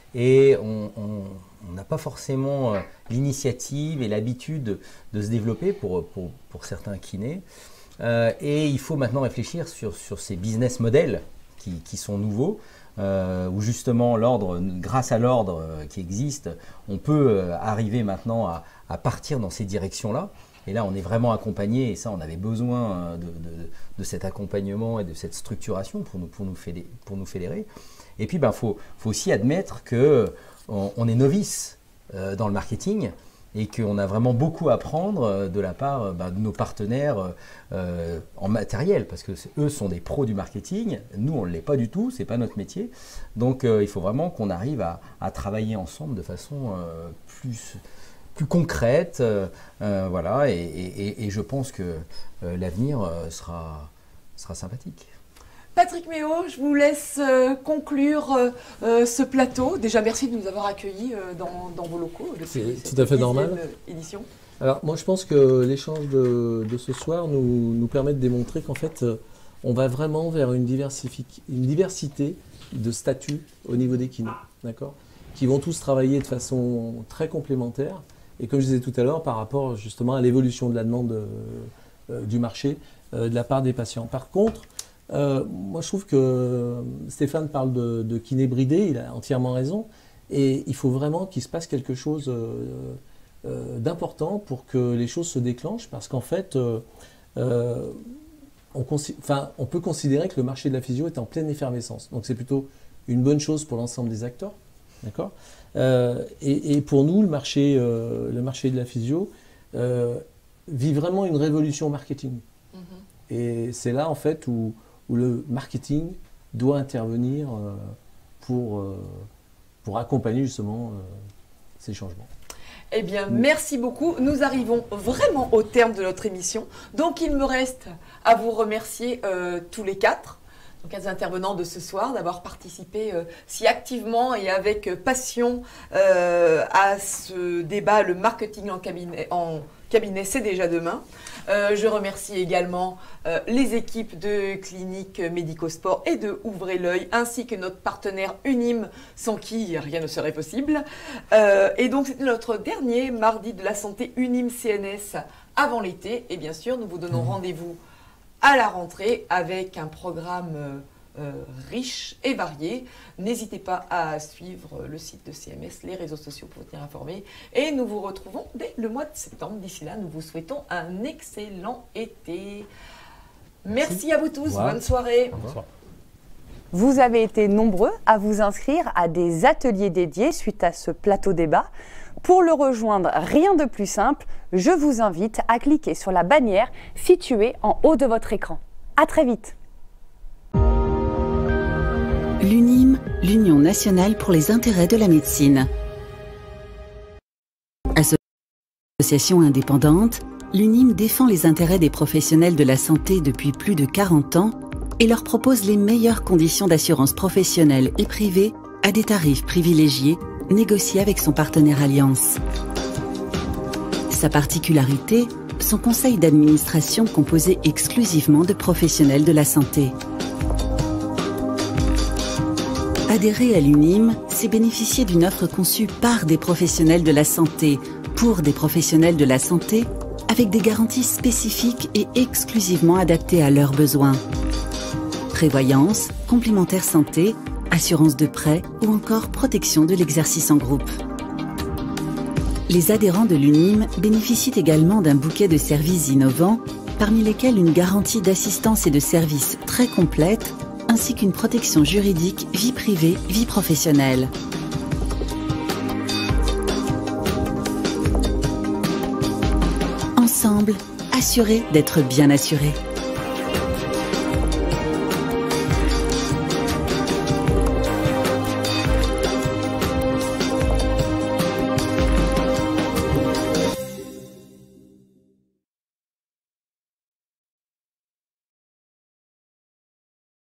et on n'a pas forcément l'initiative et l'habitude de se développer pour, pour, pour certains kinés. Euh, et il faut maintenant réfléchir sur, sur ces business models qui, qui sont nouveaux, euh, où justement l'ordre, grâce à l'ordre qui existe, on peut arriver maintenant à, à partir dans ces directions-là. Et là, on est vraiment accompagné, et ça, on avait besoin de, de, de cet accompagnement et de cette structuration pour nous, pour nous, fédérer, pour nous fédérer. Et puis, il ben, faut, faut aussi admettre qu'on on est novice euh, dans le marketing et qu'on a vraiment beaucoup à apprendre de la part ben, de nos partenaires euh, en matériel, parce que eux sont des pros du marketing, nous, on ne l'est pas du tout, ce n'est pas notre métier. Donc, euh, il faut vraiment qu'on arrive à, à travailler ensemble de façon euh, plus... plus concrète, euh, euh, voilà, et, et, et je pense que euh, l'avenir euh, sera, sera sympathique. Patrick Méo, je vous laisse euh, conclure euh, euh, ce plateau. Déjà, merci de nous avoir accueillis euh, dans, dans vos locaux. C'est tout à fait normal. Édition. Alors, moi, je pense que l'échange de, de ce soir nous, nous permet de démontrer qu'en fait, euh, on va vraiment vers une, une diversité de statuts au niveau des kinés, d'accord, qui vont tous travailler de façon très complémentaire. Et comme je disais tout à l'heure, par rapport justement à l'évolution de la demande euh, euh, du marché euh, de la part des patients. Par contre, euh, moi je trouve que Stéphane parle de, de kiné bridé, il a entièrement raison, et il faut vraiment qu'il se passe quelque chose euh, euh, d'important pour que les choses se déclenchent, parce qu'en fait, euh, euh, on, enfin, on peut considérer que le marché de la physio est en pleine effervescence, donc c'est plutôt une bonne chose pour l'ensemble des acteurs, d'accord. Euh, et, et pour nous, le marché, euh, le marché de la physio euh, vit vraiment une révolution marketing. Mm-hmm. Et c'est là, en fait, où, où le marketing doit intervenir euh, pour, euh, pour accompagner justement euh, ces changements. Eh bien, merci beaucoup. Nous arrivons vraiment au terme de notre émission. Donc, il me reste à vous remercier euh, tous les quatre. Donc, les intervenants de ce soir, d'avoir participé euh, si activement et avec euh, passion euh, à ce débat, le marketing en cabinet, en cabinet c'est déjà demain. Euh, je remercie également euh, les équipes de Clinique Médicosport et de Ouvrez l'œil, ainsi que notre partenaire Unime, sans qui rien ne serait possible. Euh, et donc, c'était notre dernier mardi de la santé Unime C N S avant l'été. Et bien sûr, nous vous donnons rendez-vous à la rentrée avec un programme euh, euh, riche et varié. N'hésitez pas à suivre le site de C M S, les réseaux sociaux pour vous tenir informés. Et nous vous retrouvons dès le mois de septembre. D'ici là, nous vous souhaitons un excellent été. Merci, Merci à vous tous. Wow. Bonne soirée. Bonsoir. Vous avez été nombreux à vous inscrire à des ateliers dédiés suite à ce plateau débat. Pour le rejoindre, rien de plus simple, je vous invite à cliquer sur la bannière située en haut de votre écran. À très vite. L'UNIM, l'Union nationale pour les intérêts de la médecine. Association indépendante, l'UNIM défend les intérêts des professionnels de la santé depuis plus de quarante ans et leur propose les meilleures conditions d'assurance professionnelle et privée à des tarifs privilégiés négocié avec son partenaire Alliance. Sa particularité, son conseil d'administration composé exclusivement de professionnels de la santé. Adhérer à l'UNIM, c'est bénéficier d'une offre conçue par des professionnels de la santé, pour des professionnels de la santé, avec des garanties spécifiques et exclusivement adaptées à leurs besoins. Prévoyance, complémentaire santé, assurance de prêt ou encore protection de l'exercice en groupe. Les adhérents de l'UNIM bénéficient également d'un bouquet de services innovants, parmi lesquels une garantie d'assistance et de services très complète, ainsi qu'une protection juridique vie privée, vie professionnelle. Ensemble, assurés d'être bien assurés.